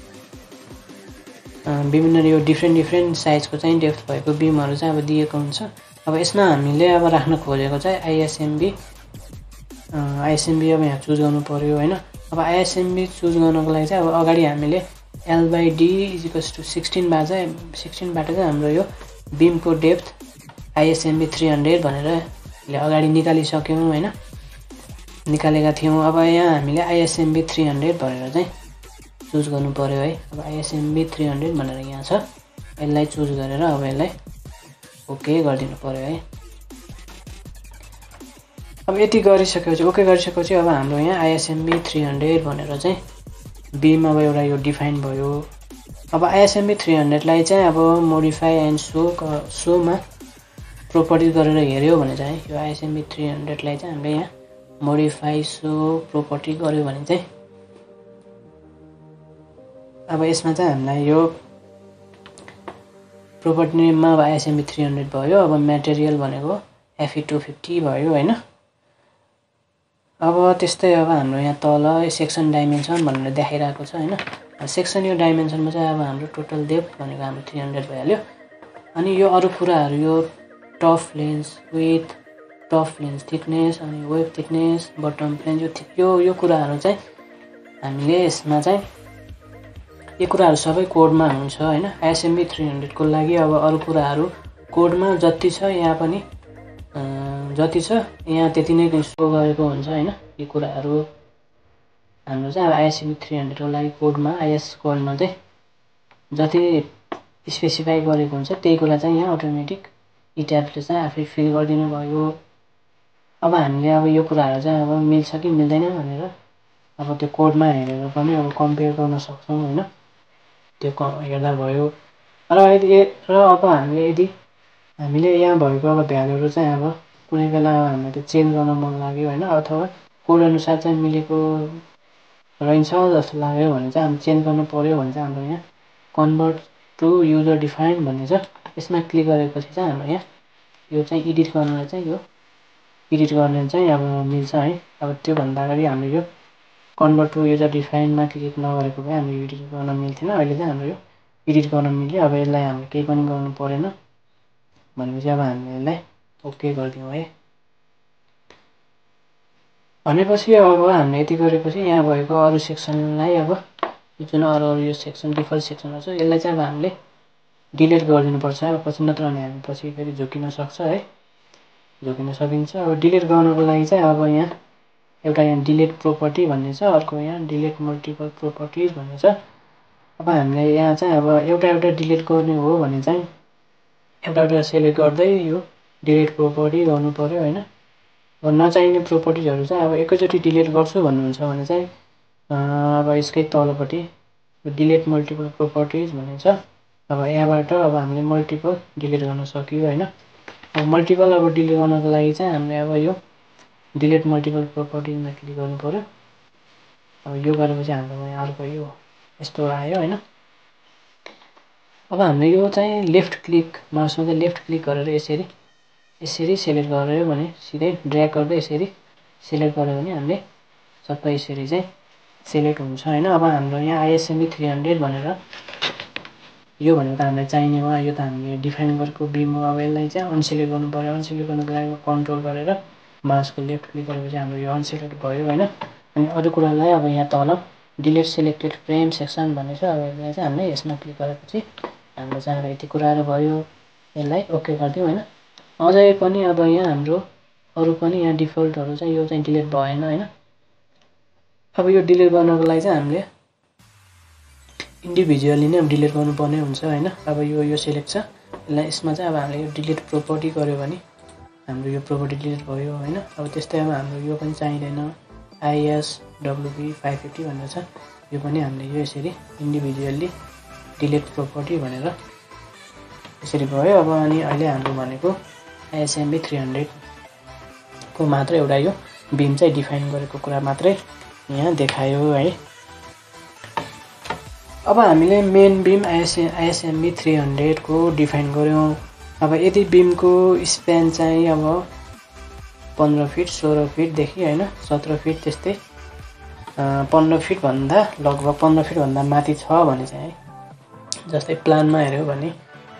विभिन्न यो डिफ्रेन्ट डिफ्रेन्ट साइजको चाहिँ डेप्थ भएको बीमहरु चाहिँ अब दिएको हुन्छ। अब यसमा हामीले अब राख्न खोजेको चाहिँ आईएसएमबी आईएसएमबी अब यहाँ चुज गर्नु पर्यो हैन। अब आईएसएमबी चुज गर्नको लागि चाहिँ अब अगाडि हामीले L by D is equals to sixteen बाट चाहिँ सिक्सटीन बाट चाहिँ हाम्रो यो बीमको डेप्थ आईएसएमबी थ्री हन्ड्रेड भनेर ले अगाडि निकालिसक्यौं हैन, निकालेका थियौं। अब यहाँ हामीले आईएसएमबी थ्री हन्ड्रेड भनेर चाहिँ चुज गर्नु पर्यो है। अब आईएसएमबी थ्री हन्ड्रेड भनेर यहाँ छ, यसलाई चुज गरेर अब यसलाई ओके गरिदिनु पर्यो है। अब यति गरिसकेपछि ओके गरिसकेपछि अब हाम्रो यहाँ आईएसएमबी थ्री हन्ड्रेड भनेर चाहिँ बीम अब एउटा यो डिफाइन भयो। अब आईएसएमबी थ्री हन्ड्रेड लाई चाहिँ अब मोडिफाई एन्ड शो शोमा प्रोपर्टिज गरेर हेर्यो भने चाहिँ यो आईएसएमबी थ्री हन्ड्रेड लाई चाहिँ हामीले यहाँ मोडिफाई शो प्रोपर्टी गर्यो भने चाहिँ अब यसमा चाहिँ हामीलाई यो प्रोपर्टी नेममा अब आईएसएमबी थ्री हन्ड्रेड भयो। अब मटेरियल भनेको एफई टू फिफ्टी भयो हैन। अब त्यस्तै अब हाम्रो यहाँ तल सेक्सन डाइमेन्सन भनेर देखाइरहेको छ हैन। सेक्सन यो डाइमेन्सनमा चाहिँ अब हाम्रो टोटल डेप्थ भनेको हाम्रो थ्री हन्ड्रेड भइहाल्यो। अनि यो अरु कुराहरु यो top flange width, top flange thickness अनि वेब थिकनेस, बटम फ्लेन्स यो यो यो कुराहरु चाहिँ हामीले यसमा चाहिँ यो कुराहरु सबै कोडमा हुन्छ हैन। आईएसएमबी थ्री हन्ड्रेड को लागि अब अरु कुराहरु कोडमा जति छ यहाँ पनि जति छ यहाँ त्यति नै शो गरेको हुन्छ हैन। यो कुराहरु हाम्रो चाहिँ अब आईएसएमबी थ्री हन्ड्रेड को लागि कोडमा आईएस कोडमा चाहिँ जति स्पेसिफाई गरेको हुन्छ त्यही कुरा चाहिँ यहाँ अटोमेटिक इट्याब्स ले चाहिँ आफै फिल गरिदिनु भयो। अब हामीले अब यो कुराहरु चाहिँ अब मिल्छ कि मिल्दैन भनेर अब त्यो कोडमा हेरेर पनि अब कम्पेयर गर्न सक्छौं हैन। त्यो हेर्दा भयो र यदि र अब हामीले यदि हामीले यहाँ भएको अब भ्यालुहरु चाहिँ अब कुनै बेला हामीले चेन्ज गर्न मन लाग्यो हैन, अथवा कोड अनुसार चाहिँ मिलेको रहन्छ जस्तो लाग्यो भने चाहिँ हामी चेन्ज गर्नु पर्यो भने चाहिँ हाम्रो यहाँ कन्भर्ट टु युजर डिफाइन भन्ने छ। यसमा क्लिक गरेपछि चाहिँ हाम्रो यहाँ यो चाहिँ एडिट गर्नलाई चाहिँ यो एडिट गर्ने चाहिँ अब मिल्छ है। अब त्योभन्दा अगाडि हामीले यो कन्भर्ट टु युजर डिफाइनमा क्लिक नगरेको भए हामीले एडिट गर्न मिल्थेन। अहिले चाहिँ हाम्रो यो एडिट गर्न मिल्यो। अब यसलाई हामीले केही पनि गर्नु परेन भनेपछि अब हामीले यसलाई ओके गरिदिउँ है। भनेपछि अब हामीले यति गरेपछि यहाँ भएको अरू सेक्सनलाई अब जुन अरू अरू यो सेक्सन डिफल्ट सेक्सनहरू छ यसलाई चाहिँ अब हामीले डिलिट गरिदिनुपर्छ। अब पछि नत्र भने हामी पछि फेरि झुकिन सक्छ है, झुकिन सकिन्छ। अब डिलिट गर्नको लागि चाहिँ अब यहाँ एउटा यहाँ डिलिट प्रोपर्टी भन्ने छ, अर्को यहाँ डिलिट मल्टिपल प्रोपर्टिज भन्ने छ। अब हामीले यहाँ चाहिँ अब एउटा एउटा डिलिट गर्ने हो भने चाहिँ एउटा एउटा सेलेक्ट गर्दै यो डिलिट प्रोपर्टी गर्नु पर्यो होइन। अब नचाहिने प्रोपर्टिजहरू चाहिँ अब एकैचोटि डिलिट गर्छु भन्नुहुन्छ भने चाहिँ अब यसकै तलपट्टि डिलिट मल्टिपल प्रोपर्टिज भन्ने छ। अब यहाँबाट अब हामीले मल्टिपल डिलिट गर्न सकियो होइन। अब मल्टिपल अब डिलिट गर्नको लागि चाहिँ हामीले अब यो डिलिट मल्टिपल प्रोपर्टिजमा क्लिक गर्नु पर्यो। अब यो गरेपछि हाम्रो यहाँ अर्को यो यस्तो आयो होइन। अब हामीले यो चाहिँ लेफ्ट क्लिक माउसमा चाहिँ लेफ्ट क्लिक गरेर यसरी यसरी सेलेक्ट गर्यो भने सिधै ड्र्याग गर्दै यसरी सेलेक्ट गर्यो भने हामीले सबै यसरी चाहिँ सेलेक्ट हुन्छ होइन। अब हाम्रो यहाँ आइएसएमई थ्री हन्ड्रेड भनेर यो भनेको त हामीलाई चाहिने हो, यो त हामीले डिफाइन गरेको बिम हो। अब यसलाई चाहिँ अनसेलेक्ट गर्नु पर्यो। अनसेलेक्ट गर्नुको लागि कन्ट्रोल गरेर माउसको लेफ्ट क्लिक गरेपछि हाम्रो यो अनसेलेक्ट भयो होइन। अनि अरू कुरालाई अब यहाँ तल डिलिट सेलेक्टेड फ्रेम सेक्सन भन्ने छ। अब यसलाई चाहिँ हामीले यसमा क्लिक गरेपछि हाम्रो चाहिँ अब यति कुराहरू भयो। यसलाई ओके गरिदिउँ होइन। अझै पनि अब यहाँ हाम्रो अरू पनि यहाँ डिफल्टहरू चाहिँ यो चाहिँ डिलिट भएन होइन। अब यो डिलिट गर्नको लागि चाहिँ हामीले इन्डिभिजुअली नै अब डिलिट गर्नुपर्ने हुन्छ होइन। अब यो यो सेलेक्ट छ, यसलाई यसमा चाहिँ अब हामीले यो डिलिट प्रोपर्टी गर्यो भने हाम्रो यो प्रोपर्टी डिलिट भयो होइन। अब त्यस्तै अब हाम्रो यो पनि चाहिँदैन, आइएस डब्लुबी फाइभ फिफ्टी भनेर छ, यो पनि हामीले यो यसरी इन्डिभिजुअली डिलिट प्रोपर्टी भनेर यसरी भयो। अब अनि अहिले हाम्रो भनेको आइएसएमई थ्री हन्ड्रेडको मात्र एउटा यो बिम चाहिँ डिफाइन गरेको कुरा मात्रै यहाँ देखायो है। अब हामीले main beam ISA ISME three हन्ड्रेडको डिफाइन गऱ्यौँ। अब यदि बिमको स्प्यान चाहिँ अब पन्ध्र फिट सोह्र फिटदेखि होइन सत्र फिट त्यस्तै पन्ध्र फिटभन्दा लगभग पन्ध्र फिटभन्दा माथि छ भने चाहिँ है, जस्तै प्लानमा हेऱ्यो भने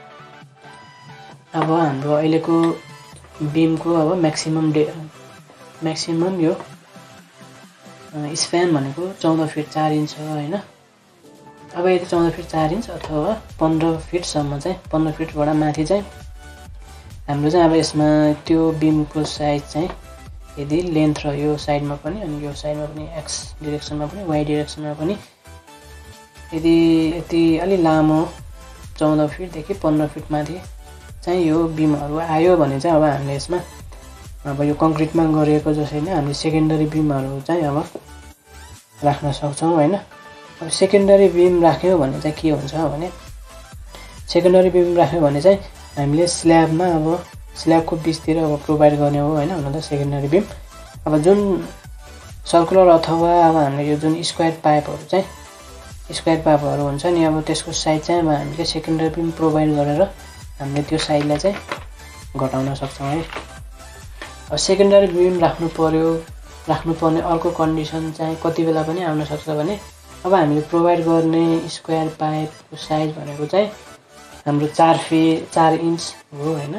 अब हाम्रो अहिलेको बिमको अब म्याक्सिमम डे म्याक्सिमम यो स्प्यान भनेको चौध फिट चार इन्च हो होइन। अब यदि चौध फिट चार इन्च अथवा पन्ध्र फिटसम्म चाहिँ पन्ध्र फिटबाट माथि चाहिँ हाम्रो चाहिँ अब यसमा त्यो बिमको साइज चाहिँ यदि लेन्थ र यो साइडमा पनि अनि यो साइडमा पनि एक्स डिरेक्सनमा पनि वाइ डिरेक्सनमा पनि यदि यति अलि लामो चौध फिटदेखि पन्ध्र फिट माथि चाहिँ यो बिमहरू आयो भने चाहिँ अब हामीले यसमा अब यो कङ्क्रिटमा गरिएको जसरी नै हामीले सेकेन्डरी बिमहरू चाहिँ अब राख्न सक्छौँ होइन। अब सेकेन्डरी बिम राख्यो भने चाहिँ के हुन्छ भने सेकेन्डरी बिम राख्यो भने चाहिँ हामीले स्ल्याबमा अब स्ल्याबको बिचतिर अब प्रोभाइड गर्ने हो होइन हुन त सेकेन्डरी बिम। अब जुन सर्कुलर अथवा अब हामीले यो जुन स्क्वायर पाइपहरू चाहिँ स्क्वायर पाइपहरू हुन्छ नि अब त्यसको साइज चाहिँ अब हामीले सेकेन्डरी बिम प्रोभाइड गरेर हामीले त्यो साइजलाई चाहिँ घटाउन सक्छौँ है। अब सेकेन्डरी बिम राख्नु पर्यो राख्नुपर्ने अर्को कन्डिसन चाहिँ कति बेला पनि आउन सक्छ भने अब हामीले प्रोभाइड गर्ने स्क्वायर पाइपको साइज भनेको चाहिँ हाम्रो चार फिट चार इन्च हो होइन।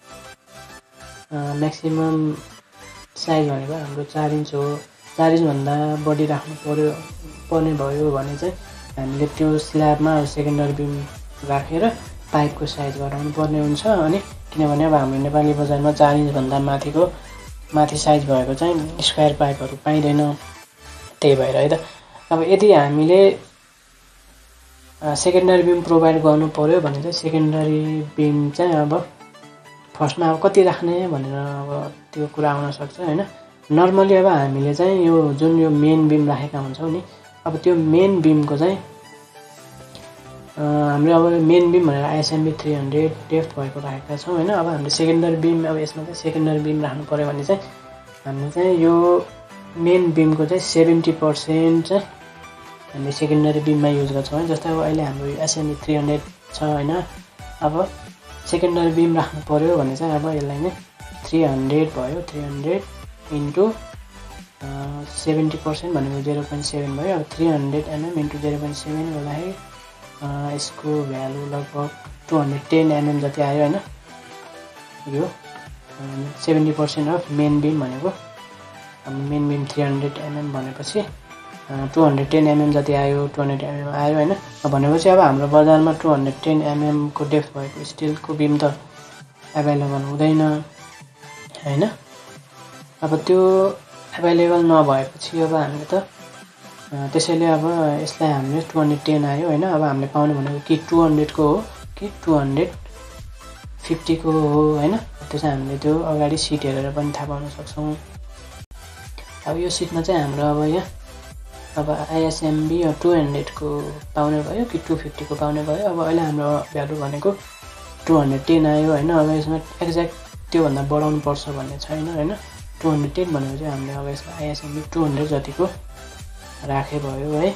म्याक्सिमम साइज भनेको हाम्रो चार इन्च हो। चार इन्चभन्दा बढी राख्नु पर्यो पर्ने भयो भने चाहिँ हामीले त्यो स्ल्याबमा सेकेन्डरी बिम राखेर पाइपको साइज घटाउनु पर्ने हुन्छ। अनि किनभने अब हाम्रो नेपाली बजारमा चार इन्चभन्दा माथिको माथि साइज भएको चाहिँ स्क्वायर पाइपहरू पाइँदैन, त्यही भएर है त। अब यदि हामीले सेकेन्डरी बिम प्रोभाइड गर्नु पर्यो भने चाहिँ सेकेन्डरी बिम चाहिँ अब फर्स्टमा अब कति राख्ने भनेर अब त्यो कुरा आउन सक्छ होइन। नर्मली अब हामीले चाहिँ यो जुन यो मेन बिम राखेका हुन्छौँ नि अब त्यो मेन बिमको चाहिँ हामीले अब मेन बिम भनेर आइएसएमई थ्री हन्ड्रेड डेप्थ भएको राखेका छौँ होइन। अब हामीले सेकेन्डरी बिम अब यसमा चाहिँ सेकेन्डरी बिम राख्नु पऱ्यो भने चाहिँ हामीले चाहिँ यो मेन बिमको चाहिँ सेभेन्टी पर्सेन्ट चाहिँ हामीले सेकेन्डरी बिममा युज गर्छौँ है। जस्तै अब अहिले हाम्रो एसएमई थ्री हन्ड्रेड छ होइन, अब सेकेन्डरी बिम राख्नु पऱ्यो भने चाहिँ अब यसलाई नै थ्री हन्ड्रेड भयो, three hundred into seventy percent भनेको जेरो पोइन्ट सेभेन भयो। अब three hundred mm into zero point seven गर्दाखेरि यसको भ्यालु लगभग टू हन्ड्रेड टेन एमएम जति आयो होइन। यो seventy percent of main beam भनेको main beam three hundred mm भनेपछि टू हन्ड्रेड टेन एमएम जति आयो, टू हन्ड्रेड एमएम आयो होइन। भनेपछि अब हाम्रो बजारमा टू हन्ड्रेड टेन एमएमको डेप्थ भएको स्टिलको बिम त एभाइलेबल हुँदैन होइन। अब त्यो एभाइलेबल नभएपछि अब हामीले त त्यसैले अब यसलाई हामीले टू हन्ड्रेड टेन आयो होइन। अब हामीले पाउने भनेको कि टू हन्ड्रेडको हो कि टू हन्ड्रेड फिफ्टीको हो होइन। त्यो चाहिँ हामीले त्यो अगाडि सिट हेरेर पनि थाहा पाउन सक्छौँ। अब यो सिटमा चाहिँ हाम्रो अब यहाँ अब आइएसएमबी टू हन्ड्रेडको पाउने भयो कि टू फिफ्टीको पाउने भयो। अब अहिले हाम्रो भ्यालु भनेको टू हन्ड्रेड टेन आयो होइन। अब यसमा एक्ज्याक्ट त्योभन्दा बढाउनु पर्छ भन्ने छैन होइन। टू हन्ड्रेड टेन भनेको चाहिँ हामीले अब यसमा आइएसएमबी टू हन्ड्रेड जतिको राखे भयो है।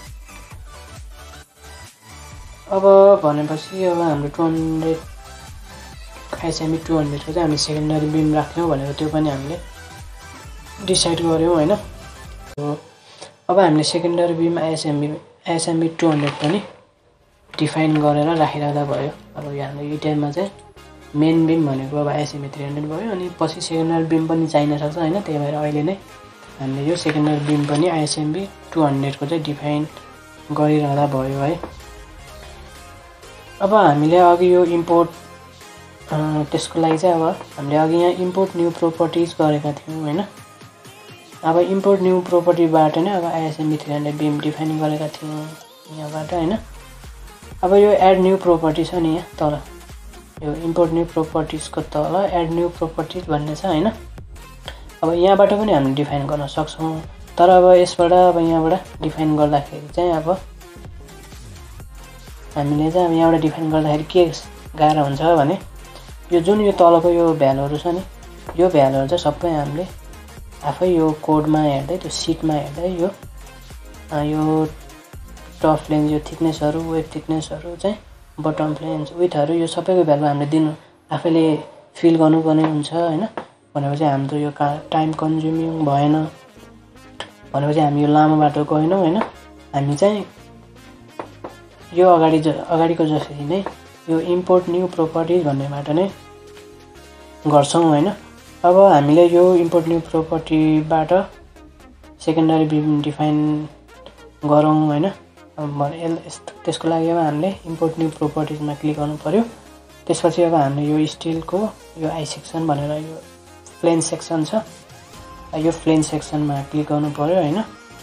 अब भनेपछि अब हाम्रो टू हन्ड्रेड आइएसएमबी टू हन्ड्रेडको चाहिँ हामीले सेकेन्डरी बिम राख्यौँ भनेको त्यो पनि हामीले डिसाइड गऱ्यौँ होइन। अब हामीले secondary beam ISMB ISMB two hundred पनि डिफाइन गरेर राखिराख्दा भयो। अब यो हाम्रो इटिएममा चाहिँ मेन बिम भनेको अब आइएसएमबी थ्री हन्ड्रेड भयो, अनि पछि सेकेन्डरी बिम पनि चाहिन सक्छ होइन। त्यही भएर अहिले नै हामीले यो सेकेन्डरी बिम पनि आइएसएमबी टू हन्ड्रेडको चाहिँ डिफाइन गरिरहँदा भयो है। अब हामीले अघि यो इम्पोर्ट त्यसको लागि चाहिँ अब हामीले अघि यहाँ इम्पोर्ट न्यू प्रोपर्टिज गरेका थियौँ होइन। अब इम्पोर्ट न्यू प्रोपर्टीबाट नै अब ISMB three hundred beam define गरेका थियौँ यहाँबाट होइन। अब यो एड न्यू प्रोपर्टी छ नि यहाँ तल, यो इम्पोर्ट न्यू प्रोपर्टिजको तल एड न्यू प्रोपर्टिज भन्ने छ होइन। अब यहाँबाट पनि हामीले डिफाइन गर्न सक्छौँ, तर अब यसबाट अब यहाँबाट डिफाइन गर्दाखेरि चाहिँ अब हामीले चाहिँ अब यहाँबाट डिफाइन गर्दाखेरि के गाह्रो हुन्छ भने यो जुन यो तलको यो भ्यालुहरू छ नि, यो भ्यालुहरू चाहिँ सबै हामीले आफै यो कोडमा हेर्दै त्यो सिटमा हेर्दै यो यो टप फ्लेन्स यो थिकनेसहरू वेब थिकनेसहरू चाहिँ बटम फ्लेन्स विथहरू यो सबैको भ्यालु हामीले दिनु आफैले फिल गर्नुपर्ने हुन्छ होइन। भनेपछि हाम्रो यो का टाइम कन्ज्युमिङ भएन, भनेपछि हामी यो लामो बाटो गएनौँ होइन। हामी चाहिँ यो अगाडि ज अगाडिको जसरी नै यो इम्पोर्ट न्यू प्रोपर्टिज भन्नेबाट नै गर्छौँ होइन। अब हामीले यो इम्पोर्ट न्यू प्रोपर्टीबाट सेकेन्डरी बिम डिफाइन गरौँ होइन। अब त्यसको लागि अब हामीले इम्पोर्ट न्यू प्रोपर्टिजमा क्लिक गर्नु पऱ्यो। त्यसपछि अब हामीले यो स्टिलको यो आई सेक्सन भनेर यो प्लेन सेक्सन छ, यो प्लेन सेक्सनमा क्लिक गर्नु पऱ्यो होइन।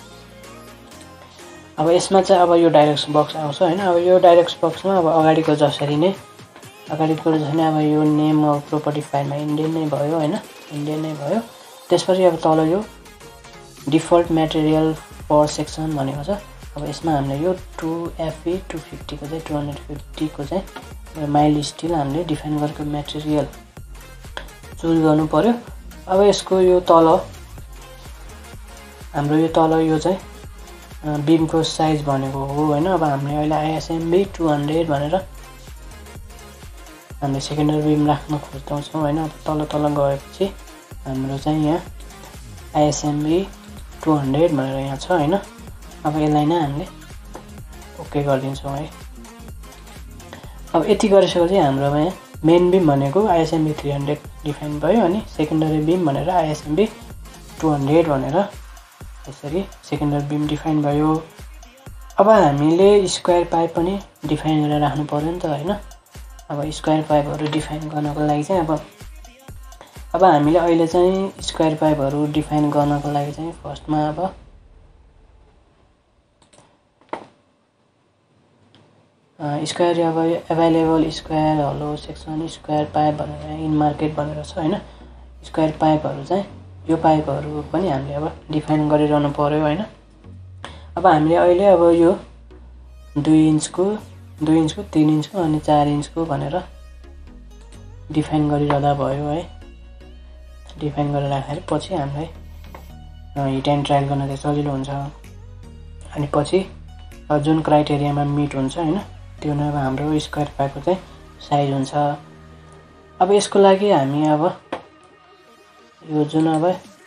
अब यसमा चाहिँ अब यो डाइरेक्सन बक्स आउँछ होइन। अब यो डाइरेक्सन बक्समा अब अगाडिको जसरी नै अगाडिको जसरी नै अब यो नेम अफ प्रोपर्टी फाइलमा इन्डियन नै भयो होइन, इन्डियन नै भयो। त्यसपछि अब तल यो डिफल्ट मेटेरियल फर सेक्सन भनेको छ। अब यसमा हामीले यो टू एफई टू फिफ्टीको चाहिँ टू हन्ड्रेड फिफ्टीको चाहिँ माइल स्टिल हामीले डिफाइन गरेको मेटेरियल चुज गर्नु पऱ्यो। अब यसको यो तल हाम्रो यो तल यो चाहिँ बिमको साइज भनेको हो होइन। अब हामीले अहिले आइएसएमबी टू हन्ड्रेड भनेर हामीले सेकेन्डरी बिम राख्न खोज्छौँ होइन। अब तल तल गएपछि हाम्रो चाहिँ यहाँ आइएसएमबी टू हन्ड्रेड भनेर यहाँ छ होइन। अब यसलाई नै हामीले ओके गरिदिन्छौँ है। अब यति गरिसकेपछि हाम्रोमा यहाँ मेन बिम भनेको आइएसएमबी थ्री हन्ड्रेड डिफाइन भयो, अनि सेकेन्डरी बिम भनेर आइएसएमबी टू हन्ड्रेड भनेर यसरी सेकेन्डरी बिम डिफाइन भयो। अब हामीले स्क्वायर पाइप पनि डिफाइन गरेर राख्नु पर्यो नि त होइन। अब स्क्वायर पाइपहरू डिफाइन गर्नको लागि चाहिँ अब अब हामीले अहिले चाहिँ स्क्वायर पाइपहरू डिफाइन गर्नको लागि चाहिँ फर्स्टमा अब स्क्वायर अब available square hollow section square pipe भनेर इन मार्केट भनेर छ होइन। स्क्वायर पाइपहरू चाहिँ यो पाइपहरू पनि हामीले अब डिफाइन गरिरहनु पर्यो होइन। अब हामीले अहिले अब यो दुई इन्चको दुई इन्चको तीन इन्चको अनि चार इन्चको भनेर डिफाइन गरिरहँदा भयो है। डिफाइन गरेर राख्दाखेरि पछि हामीलाई हिट एन्ड ट्रायल गर्न चाहिँ सजिलो हुन्छ। अनि पछि जुन क्राइटेरियामा मिट हुन्छ हैन त्यो नै अब हाम्रो स्क्वायर पाइपको चाहिँ साइज हुन्छ। अब यसको लागि हामी अब यो जुन अब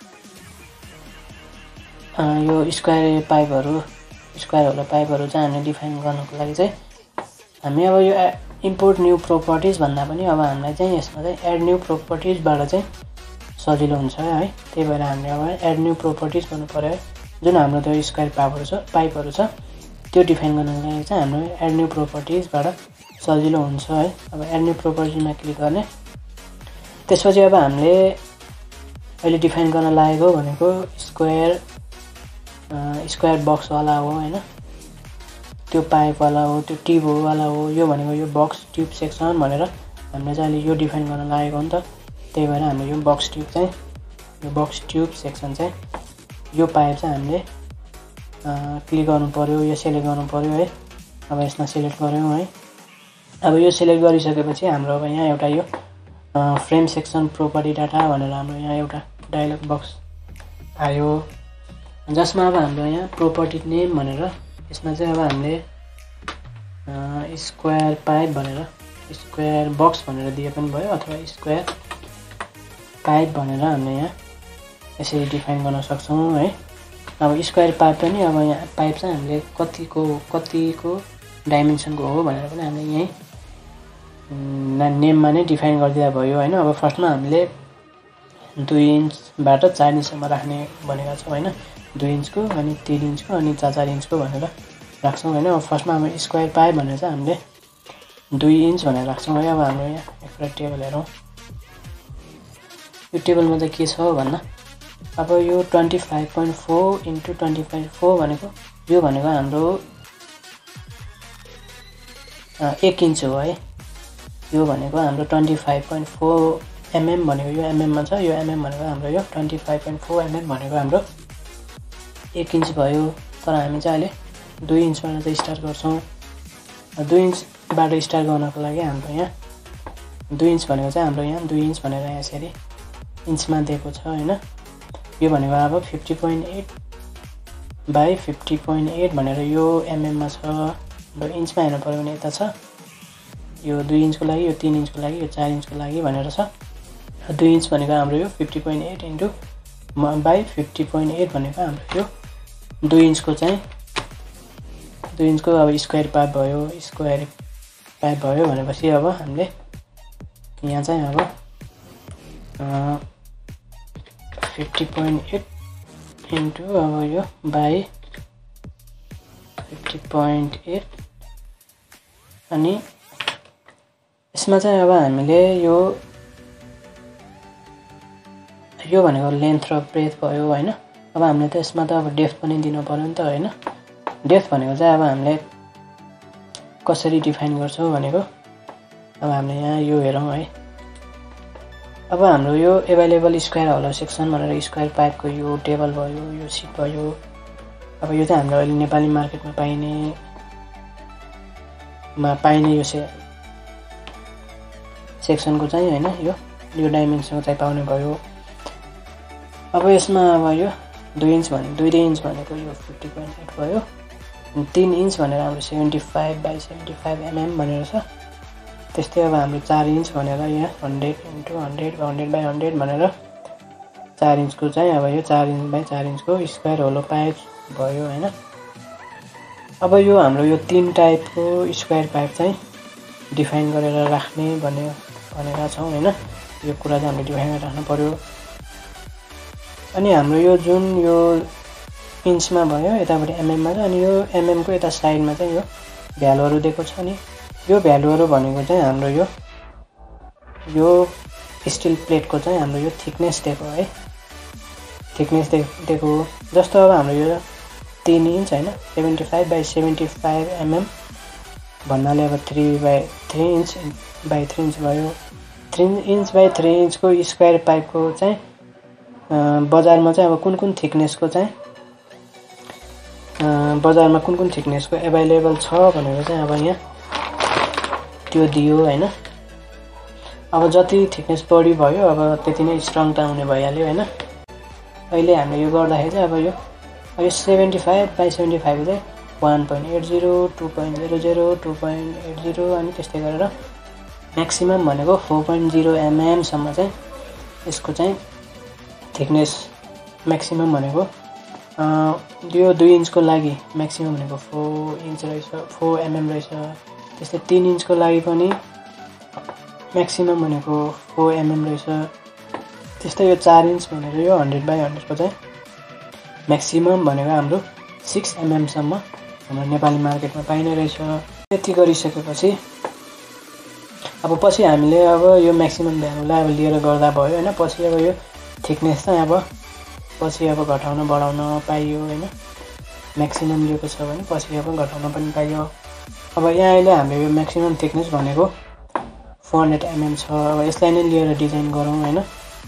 यो स्क्वायर पाइपहरु स्क्वायर होलो पाइपहरु चाहिँ हामीले डिफाइन गर्नको लागि चाहिँ हामी अब यो इम्पोर्ट न्यू प्रोपर्टिज भन्दा पनि अब हामीलाई चाहिँ यसमा चाहिँ एड न्यू प्रोपर्टिज बाट चाहिँ सजिलो हुन्छ है। त्यही भएर हामीले अब एड न्यू प्रोपर्टिज गर्नु पर्यो है। जुन हाम्रो त्यो स्क्वायर पाइपहरु छ पाइपहरु छ त्यो डिफाइन गर्नको लागि चाहिँ हाम्रो एड न्यू प्रोपर्टिज बाट सजिलो हुन्छ है। अब एड न्यू प्रोपर्टिजमा क्लिक गर्ने त्यसपछि अब हामीले अहिले डिफाइन गर्न लागेको भनेको स्क्वायर स्क्वायर बक्स वाला हो हैन त्यो पाइप वाला हो त्यो ट्युब वाला हो यो भनेको यो बक्स ट्युब सेक्सन भनेर हामीले चाहिँ अहिले यो डिफाइन गर्न लागेको हो नि त। त्यही भएर हामीले यो बक्स ट्युब चाहिँ यो बक्स ट्युब सेक्सन चाहिँ यो पाइप चाहिँ हामीले क्लिक गर्नु पर्यो यो सिलेक्ट गर्नु पर्यो है। अब यसमा सिलेक्ट गर्यौं है। अब यो सिलेक्ट गरिसकेपछि हाम्रो अब यहाँ एउटा यो फ्रेम सेक्सन प्रोपर्टी डाटा भनेर हाम्रो यहाँ एउटा डायलग बक्स आयो जसमा अब हाम्रो यहाँ प्रोपर्टी नेम भनेर यसमा चाहिँ अब हामीले स्क्वायर पाइप भनेर स्क्वायर बक्स भनेर दिए पनि भयो अथवा स्क्वायर पाइप भनेर हामीले यहाँ यसरी डिफाइन गर्न सक्छौं है। अब स्क्वायर पाइप पनि अब यहाँ पाइप चाहिँ हामीले कतिको कतिको डाइमेन्सनको हो भनेर पनि हामीले यही नेममा नै डिफाइन गरिदिदा भयो हैन। अब फर्स्टमा हामीले दुई इन्चबाट चार इन्चसम्म राख्ने भनेका छौं हैन। दुई इन्चको अनि तीन इन्चको अनि चार चार इन्चको भनेर राख्छौं हैन। अब फर्स्टमा हामी स्क्वायर पाइप भनेर चाहिँ हामीले दुई इन्च भनेर राख्छौं है। अब हाम्रो यहाँ एउटा टेबल हेरौं यो टेबलमा चाहिँ के छ भन्दा अब यो पच्चीस पोइन्ट चार इन्टु पच्चीस पोइन्ट चार भनेको यो भनेको हाम्रो एक इन्च हो है। यो भनेको हाम्रो पच्चीस पोइन्ट चार एमएम भनेको यो एमएम मा छ यो एमएम भनेको हाम्रो यो पच्चीस पोइन्ट चार एमएम भनेको हाम्रो एक इन्च भयो। तर हामी चाहिँ अहिले दुई इन्चबाट चाहिँ स्टार्ट गर्छौं। दुई इन्चबाट स्टार्ट गर्नको लागि हाम्रो यहाँ दुई इन्च भनेको चाहिँ हाम्रो यहाँ दुई इन्च भनेर यहाँ यसरी इन्चमा दिएको छ हैन। यो भनेको अब पचास पोइन्ट आठ बाइ पचास पोइन्ट आठ भनेर यो एमएम मा छ। र इन्चमा हेर्नु पर्यो भने यता छ यो दुई इन्चको लागि यो तीन इन्चको लागि यो चार इन्चको लागि भनेर छ। दुई इन्च भनेको हाम्रो यो पचास पोइन्ट आठ इन्टु बाइ पचास पोइन्ट आठ भनेको हाम्रो यो दुई इन्चको चाहिँ दुई इन्चको अब स्क्वायर पाइप भयो स्क्वायर पाइप भयो भनेपछि अब हामीले यहाँ चाहिँ अब पचास पोइन्ट आठ इन्टु अब यो बाइ पचास पोइन्ट आठ अनि यसमा चाहिँ अब हामीले यो यो भनेको लेन्थ र ब्रेथ भयो हैन। अब हामीले त यसमा त अब डेप्थ पनि दिनु पर्यो नि त हैन। डेप्थ भनेको चाहिँ अब हामीले कसरी डिफाइन गर्छौं भनेको अब हामीले यहाँ यो हेरौं है। अब हाम्रो यो अवेलेबल स्क्वायर होलो सेक्सन भनेर स्क्वायर पाइपको यो टेबल भयो यो सिट भयो। अब यो चाहिँ हाम्रो अहिले नेपाली मार्केटमा पाइने मा पाइने यो से सेक्सनको चाहिँ हैन यो यो डाइमेन्सनको चाहिँ पाउने भयो। अब यसमा अब यो दुई इन्च भने दुई इन्च भनेको यो पचास पोइन्ट आठ भयो। तीन इन्च भनेर हाम्रो पचहत्तर बाइ पचहत्तर एमएम भनेर छ। त्यस्तै अब हाम्रो चार इन्च भनेर यहाँ सय इन्टु सय सय बाइ सय भनेर चार इन्चको चाहिँ अब यो चार इन्च बाइ चार इन्चको स्क्वायर होलो पाइप भयो हैन। अब यो हाम्रो यो तीन टाइपको स्क्वायर पाइप चाहिँ डिफाइन गरेर राख्ने भन्ने भनेका छौं हैन। यो कुरा चाहिँ हामीले डिफाइन गरेर राख्नु पर्यो। अनि हाम्रो यो जुन यो इन्चमा भयो यताबाट एमएम मा अनि यो एमएम को यता साइडमा चाहिँ यो भ्यालुहरु दिएको छ नि यो भ्यालुहरु भनेको चाहिँ हाम्रो यो यो स्टिल प्लेटको चाहिँ हाम्रो यो थिकनेस दिएको है। थिकनेस दिएको जस्तो अब हाम्रो यो तीन इन्च हैन पचहत्तर बाइ पचहत्तर एमएम भन्नाले अब तीन बाइ तीन इन्च बाइ तीन इन्च भयो। तीन इन्च बाइ तीन इन्च को स्क्वायर पाइपको चाहिँ बजारमा चाहिँ अब कुन कुन थिकनेसको चाहिँ बजारमा कुन कुन थिकनेसको अवेलेबल छ भनेर चाहिँ अब यहाँ त्यो दियो हैन। अब जति थिकनेस बढी भयो अब त्यति नै स्ट्रङ त हुने भइहाल्यो हैन। अहिले हामीले यो गर्दाखेरि चाहिँ अब यो यो पचहत्तर बाइ पचहत्तर चाहिँ one point eight zero two point zero zero two point eight zero अनि त्यस्तै गरेर म्याक्सिमम भनेको फोर पोइन्ट जिरो एमएमसम्म चाहिँ यसको चाहिँ थिकनेस म्याक्सिमम भनेको यो दुई इन्चको लागि म्याक्सिमम भनेको फोर इन्च रहेछ फोर एमएम रहेछ। त्यस्तै तीन इन्चको लागि पनि म्याक्सिमम भनेको फोर एमएम रहेछ। त्यस्तै यो चार इन्च भनेको यो हन्ड्रेड बाई हन्ड्रेडको चाहिँ म्याक्सिमम भनेको हाम्रो सिक्स एमएमसम्म हाम्रो नेपाली मार्केटमा पाइने रहेछ। यति गरिसकेपछि अब पछि हामीले अब यो म्याक्सिमम भ्यालुलाई अब लिएर गर्दा भयो होइन। पछि अब यो थिकनेस चाहिँ अब पछि अब घटाउन बढाउन पाइयो होइन। म्याक्सिमम लिएको छ भने पछि अब घटाउन पनि पाइयो। अब यहाँ अहिले हामीले यो म्याक्सिमम थिकनेस भनेको फोर हन्ड्रेड एमएम छ। अब यसलाई नै लिएर डिजाइन गरौँ होइन,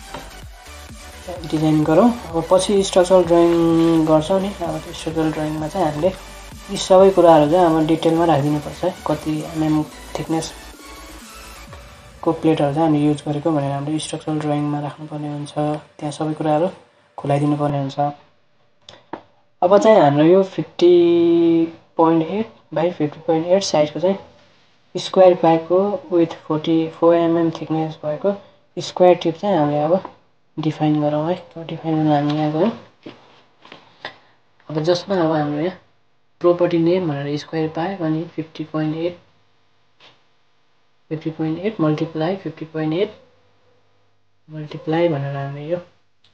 डिजाइन गरौँ। अब पछि स्ट्रक्चरल ड्रइङ गर्छौँ नि। अब त्यो स्ट्रक्चरल ड्रइङमा चाहिँ हामीले यी सबै कुराहरू चाहिँ अब डिटेलमा राखिदिनुपर्छ है। कति एमएम थिकनेस को प्लेटहरु चाहिँ हामी युज गरेको भनेर हाम्रो स्ट्रक्चरल ड्रइङमा राख्नुपर्ने हुन्छ। त्यहाँ सबै कुराहरू खुलाइदिनु पर्ने हुन्छ। अब चाहिँ हाम्रो यो fifty point eight by fifty point eight साइजको चाहिँ स्क्वायर पाइपको with forty four MM thickness भएको स्क्वायर टिप चाहिँ हामीले अब डिफाइन गरौँ है। डिफाइन गर्न हामी यहाँ गयौँ। अब जसमा अब हाम्रो यहाँ प्रोपर्टी नेम भनेर स्क्वायर पाइप अनि fifty point eight fifty point eight multiply fifty point eight multiply भनेर हामीले यो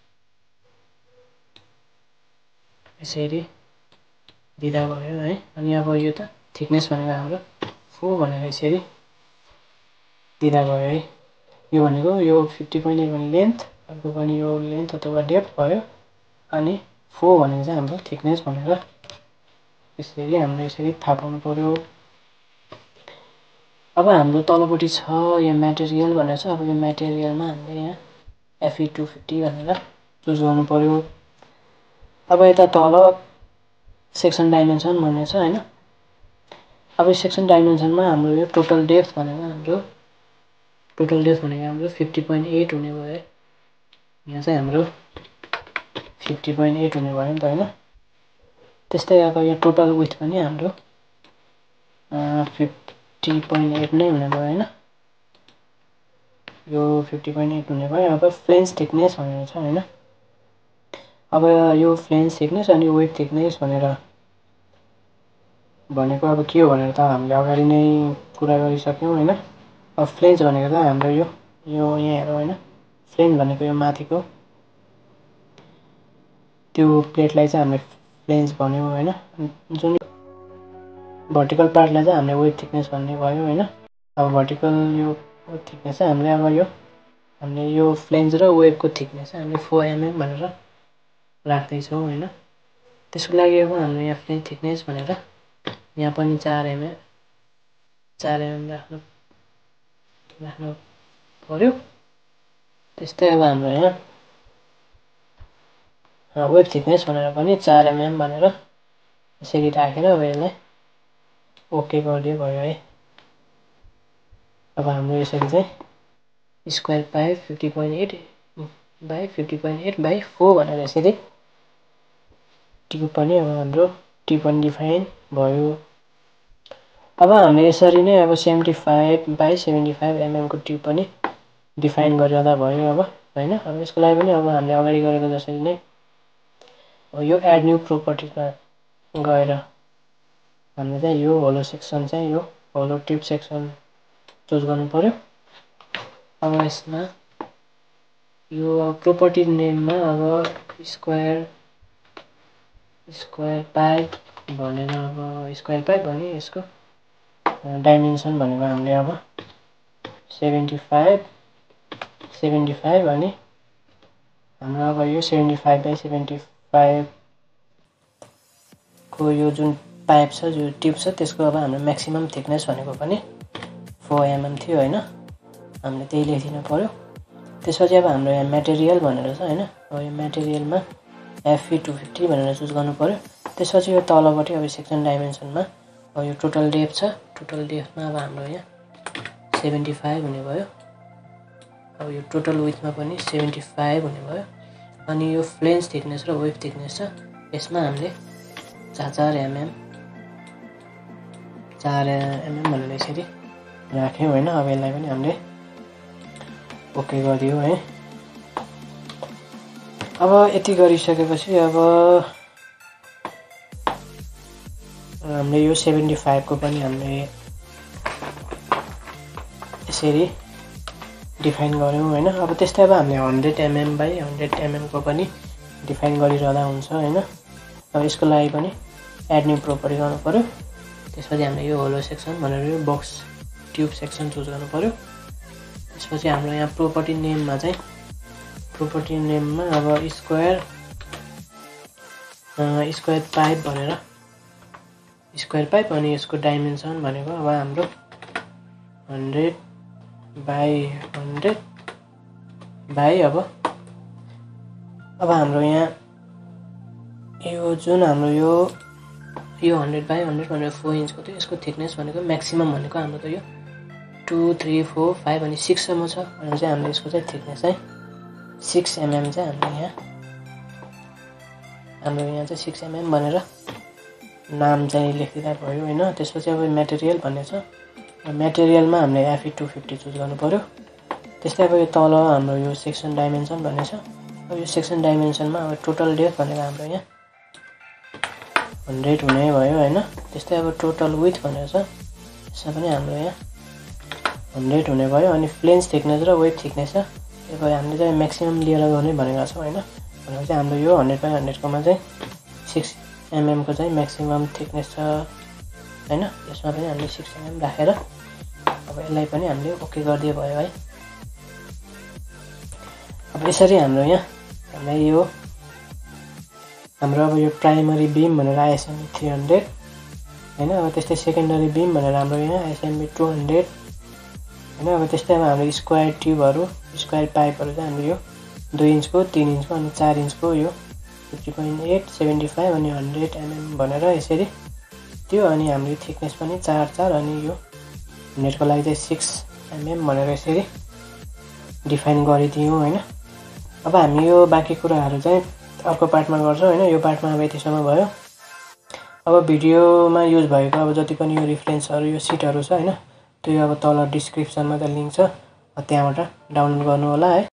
यसरी दिँदा भयो है। अनि अब यो त थिकनेस भनेको हाम्रो फोर भनेर यसरी दिँदा भयो है। यो भनेको यो फिफ्टी पोइन्ट एट भने लेन्थ, अर्को पनि यो लेन्थ अथवा डेप्थ भयो। अनि फोर भनेको चाहिँ हाम्रो थिकनेस भनेर यसरी हामीले यसरी थाहा पाउनु पर्यो। अब हाम्रो तलपट्टि छ यो मटेरियल भनेर छ। अब यो मटेरियलमा हामीले यहाँ एफई टू फिफ्टी भनेर चुज गर्नु पर्यो। अब यता तल सेक्सन डाइमेन्सन भन्ने छ हैन। अब यो सेक्सन डाइमेन्सनमा हाम्रो यो टोटल डेप्थ भनेको हाम्रो टोटल डेप्थ भनेको हाम्रो फिफ्टी पोइन्ट एट हुने भयो। यहाँ चाहिँ हाम्रो फिफ्टी पोइन्ट एट हुने भयो नि त हैन। त्यस्तै अब यो टोटल विड्थ पनि हाम्रो फिफ्टी पोइन्ट एट नै हुने भयो हैन। यो फिफ्टी पोइन्ट एट हुने भयो। अब फ्लेन्ज थिकनेस भनेर छ हैन। अब यो फ्लेन्ज थिकनेस अनि वेट थिकनेस भनेर भनेको अब के हो भनेर त हामीले अगाडि नै कुरा गरिसक्यौं हैन। अब फ्लेन्ज भनेको त हाम्रो यो यो यहाँ हेरौँ हैन। फ्लेन्ज भनेको यो माथिको त्यो प्लेटलाई चाहिँ हामीले फ्लेन्ज भन्यौं हैन। जुन भर्टिकल पार्टलाई चाहिँ हामीले वेट थिकनेस भन्ने भयो हैन। अब भर्टिकल यो थिकनेस चाहिँ हामीले अब यो हामीले यो फ्लेन्ज र वेबको थिकनेस चाहिँ हामीले फोर एमएम भनेर राख्दै छौं हैन। त्यसको लागि अब हामीले यहाँ फ्लेन्ज थिकनेस भनेर यहाँ पनि चार एमएम चार एमएम राख्नु राख्नु पर्यो। त्यस्तै अब हाम्रो यहाँ वेब थिकनेस भनेर पनि चार एमएम भनेर यसरी राखेर अब यसलाई ओके गरिदियो भयो है। अब हाम्रो यसरी चाहिँ square pipe fifty point eight by fifty point eight by four भनेर यसरी ट्युब पनि अब हाम्रो ट्युब पनि डिफाइन भयो। अब हामीले यसरी नै अब seventy five by seventy five MM को ट्युब पनि डिफाइन गरिरहँदा भयो अब हैन। अब यसको लागि पनि अब हामीले अगाडि गरेको जसरी नै यो एड न्यू प्रोपर्टिजमा गएर हामीले चाहिँ यो होलो सेक्सन चाहिँ यो होलो ट्युब सेक्सन चुज गर्नु पर्यो। अब यसमा यो प्रोपर्टी नेममा अब स्क्वायर स्क्वायर पाइप भनेर अब स्क्वायर पाइप भने यसको डाइमेन्सन भनेको हामीले अब सेभेन्टी फाइभ सेभेन्टी फाइभ अनि हाम्रो अब यो seventy five by seventy five को यो जुन पाइप छ जो ट्युब छ त्यसको अब हाम्रो म्याक्सिमम थिकनेस भनेको पनि फोर एमएम थियो हैन। हामीले त्यही लेखिदिनु पर्यो। त्यसपछि अब हाम्रो यहाँ मटेरियल भनेर छ हैन। अब यो मटेरियलमा एफई टू फिफ्टी भनेर चुज गर्नु पर्यो। त्यसपछि यो तलपट्टि अब सेक्सन डाइमेन्सनमा अब यो टोटल डेप्थ छ। टोटल डेप्थमा अब हाम्रो यहाँ सेभेन्टी फाइभ हुने भयो। अब यो टोटल विड्थमा पनि सेभेन्टी फाइभ हुने भयो। अनि यो फ्लेन्ज थिकनेस र वेब थिकनेस छ। यसमा हामीले चार चार एमएम चार एमएम भनेर यसरी राख्यौँ होइन। अब यसलाई पनि हामीले ओके गरिदियो है। अब यति गरिसकेपछि अब हामीले यो सेभेन्टी फाइभ को पनि हामीले यसरी डिफाइन गऱ्यौँ होइन। अब त्यस्तै अब हामीले hundred MM by hundred MM को पनि डिफाइन गरिरहँदा हुन्छ होइन। अब यसको लागि पनि एड न्यू प्रोपर्टी गर्नु पर्यो। त्यसपछि हामीले यो होलो सेक्सन भनेर यो बक्स ट्युब सेक्सन चुज गर्नु पर्यो। त्यसपछि हाम्रो यहाँ प्रोपर्टी नेममा चाहिँ प्रोपर्टी नेममा अब स्क्वायर स्क्वायर पाइप भनेर स्क्वायर पाइप अनि यसको डाइमेन्सन भनेको अब हाम्रो हन्ड्रेड बाई हन्ड्रेड बाई अब अब हाम्रो यहाँ यो जुन हाम्रो यो यो हन्ड्रेड बाई हन्ड्रेड भनेर फोर इन्चको थियो यसको थिकनेस भनेको म्याक्सिमम भनेको हाम्रो त यो टू थ्री फोर फाइभ अनि सिक्ससम्म छ भनेर चाहिँ हामीले यसको चाहिँ थिकनेस चाहिँ सिक्स एमएम चाहिँ हाम्रो यहाँ हाम्रो यहाँ चाहिँ सिक्स एमएम भनेर नाम चाहिँ लेखिदिँदा भयो होइन। त्यसपछि अब मेटेरियल भन्ने छ। मेटेरियलमा हामीले एफई टू फिफ्टी चुज गर्नु पर्यो। त्यस्तै अब यो तल हाम्रो यो सेक्सन डाइमेन्सन भन्ने छ। अब यो सेक्सन डाइमेन्सनमा अब टोटल डेप्थ भनेको हाम्रो यहाँ हन्ड्रेड हुने भयो होइन। त्यस्तै अब टोटल विथ भनेको छ यसमा पनि हाम्रो यहाँ हन्ड्रेड हुने भयो। अनि फ्लेन्स थिकनेस र वेट थिकनेस छ यो हामीले चाहिँ म्याक्सिमम लिएर गर्ने भनेको छौँ होइन। भनेको चाहिँ हाम्रो यो हन्ड्रेड बाई हन्ड्रेडकोमा चाहिँ सिक्स एमएमको चाहिँ म्याक्सिमम थिकनेस छ होइन। यसमा पनि हामीले सिक्स एमएम राखेर अब यसलाई पनि हामीले ओके गरिदियो भयो है। अब यसरी हाम्रो यहाँ हामीलाई यो हाम्रो अब यो प्राइमरी बिम भनेर आइएसएमबी थ्री हन्ड्रेड होइन। अब त्यस्तै सेकेन्डरी बिम भनेर हाम्रो यहाँ आइएसएमबी टू हन्ड्रेड होइन। अब त्यस्तै अब हाम्रो स्क्वायर ट्युबहरू स्क्वायर पाइपहरू चाहिँ हाम्रो यो दुई इन्चको तीन इन्चको अनि चार इन्चको यो fifty point eight seventy five अनि हन्ड्रेड एमएम भनेर यसरी त्यो अनि हाम्रो थिकनेस पनि चार चार अनि यो हन्ड्रेडको लागि चाहिँ सिक्स एमएम भनेर यसरी डिफाइन गरिदियौँ होइन। अब हामी यो बाँकी कुराहरू चाहिँ अर्को पार्टमा गर्छौँ होइन। यो पार्टमा अब यतिसम्म भयो। अब भिडियोमा युज भएको अब जति पनि यो रिफरेन्सहरू यो सिटहरू छ होइन त्यो अब तल डिस्क्रिप्सनमा त लिङ्क छ त्यहाँबाट डाउनलोड गर्नु होला है।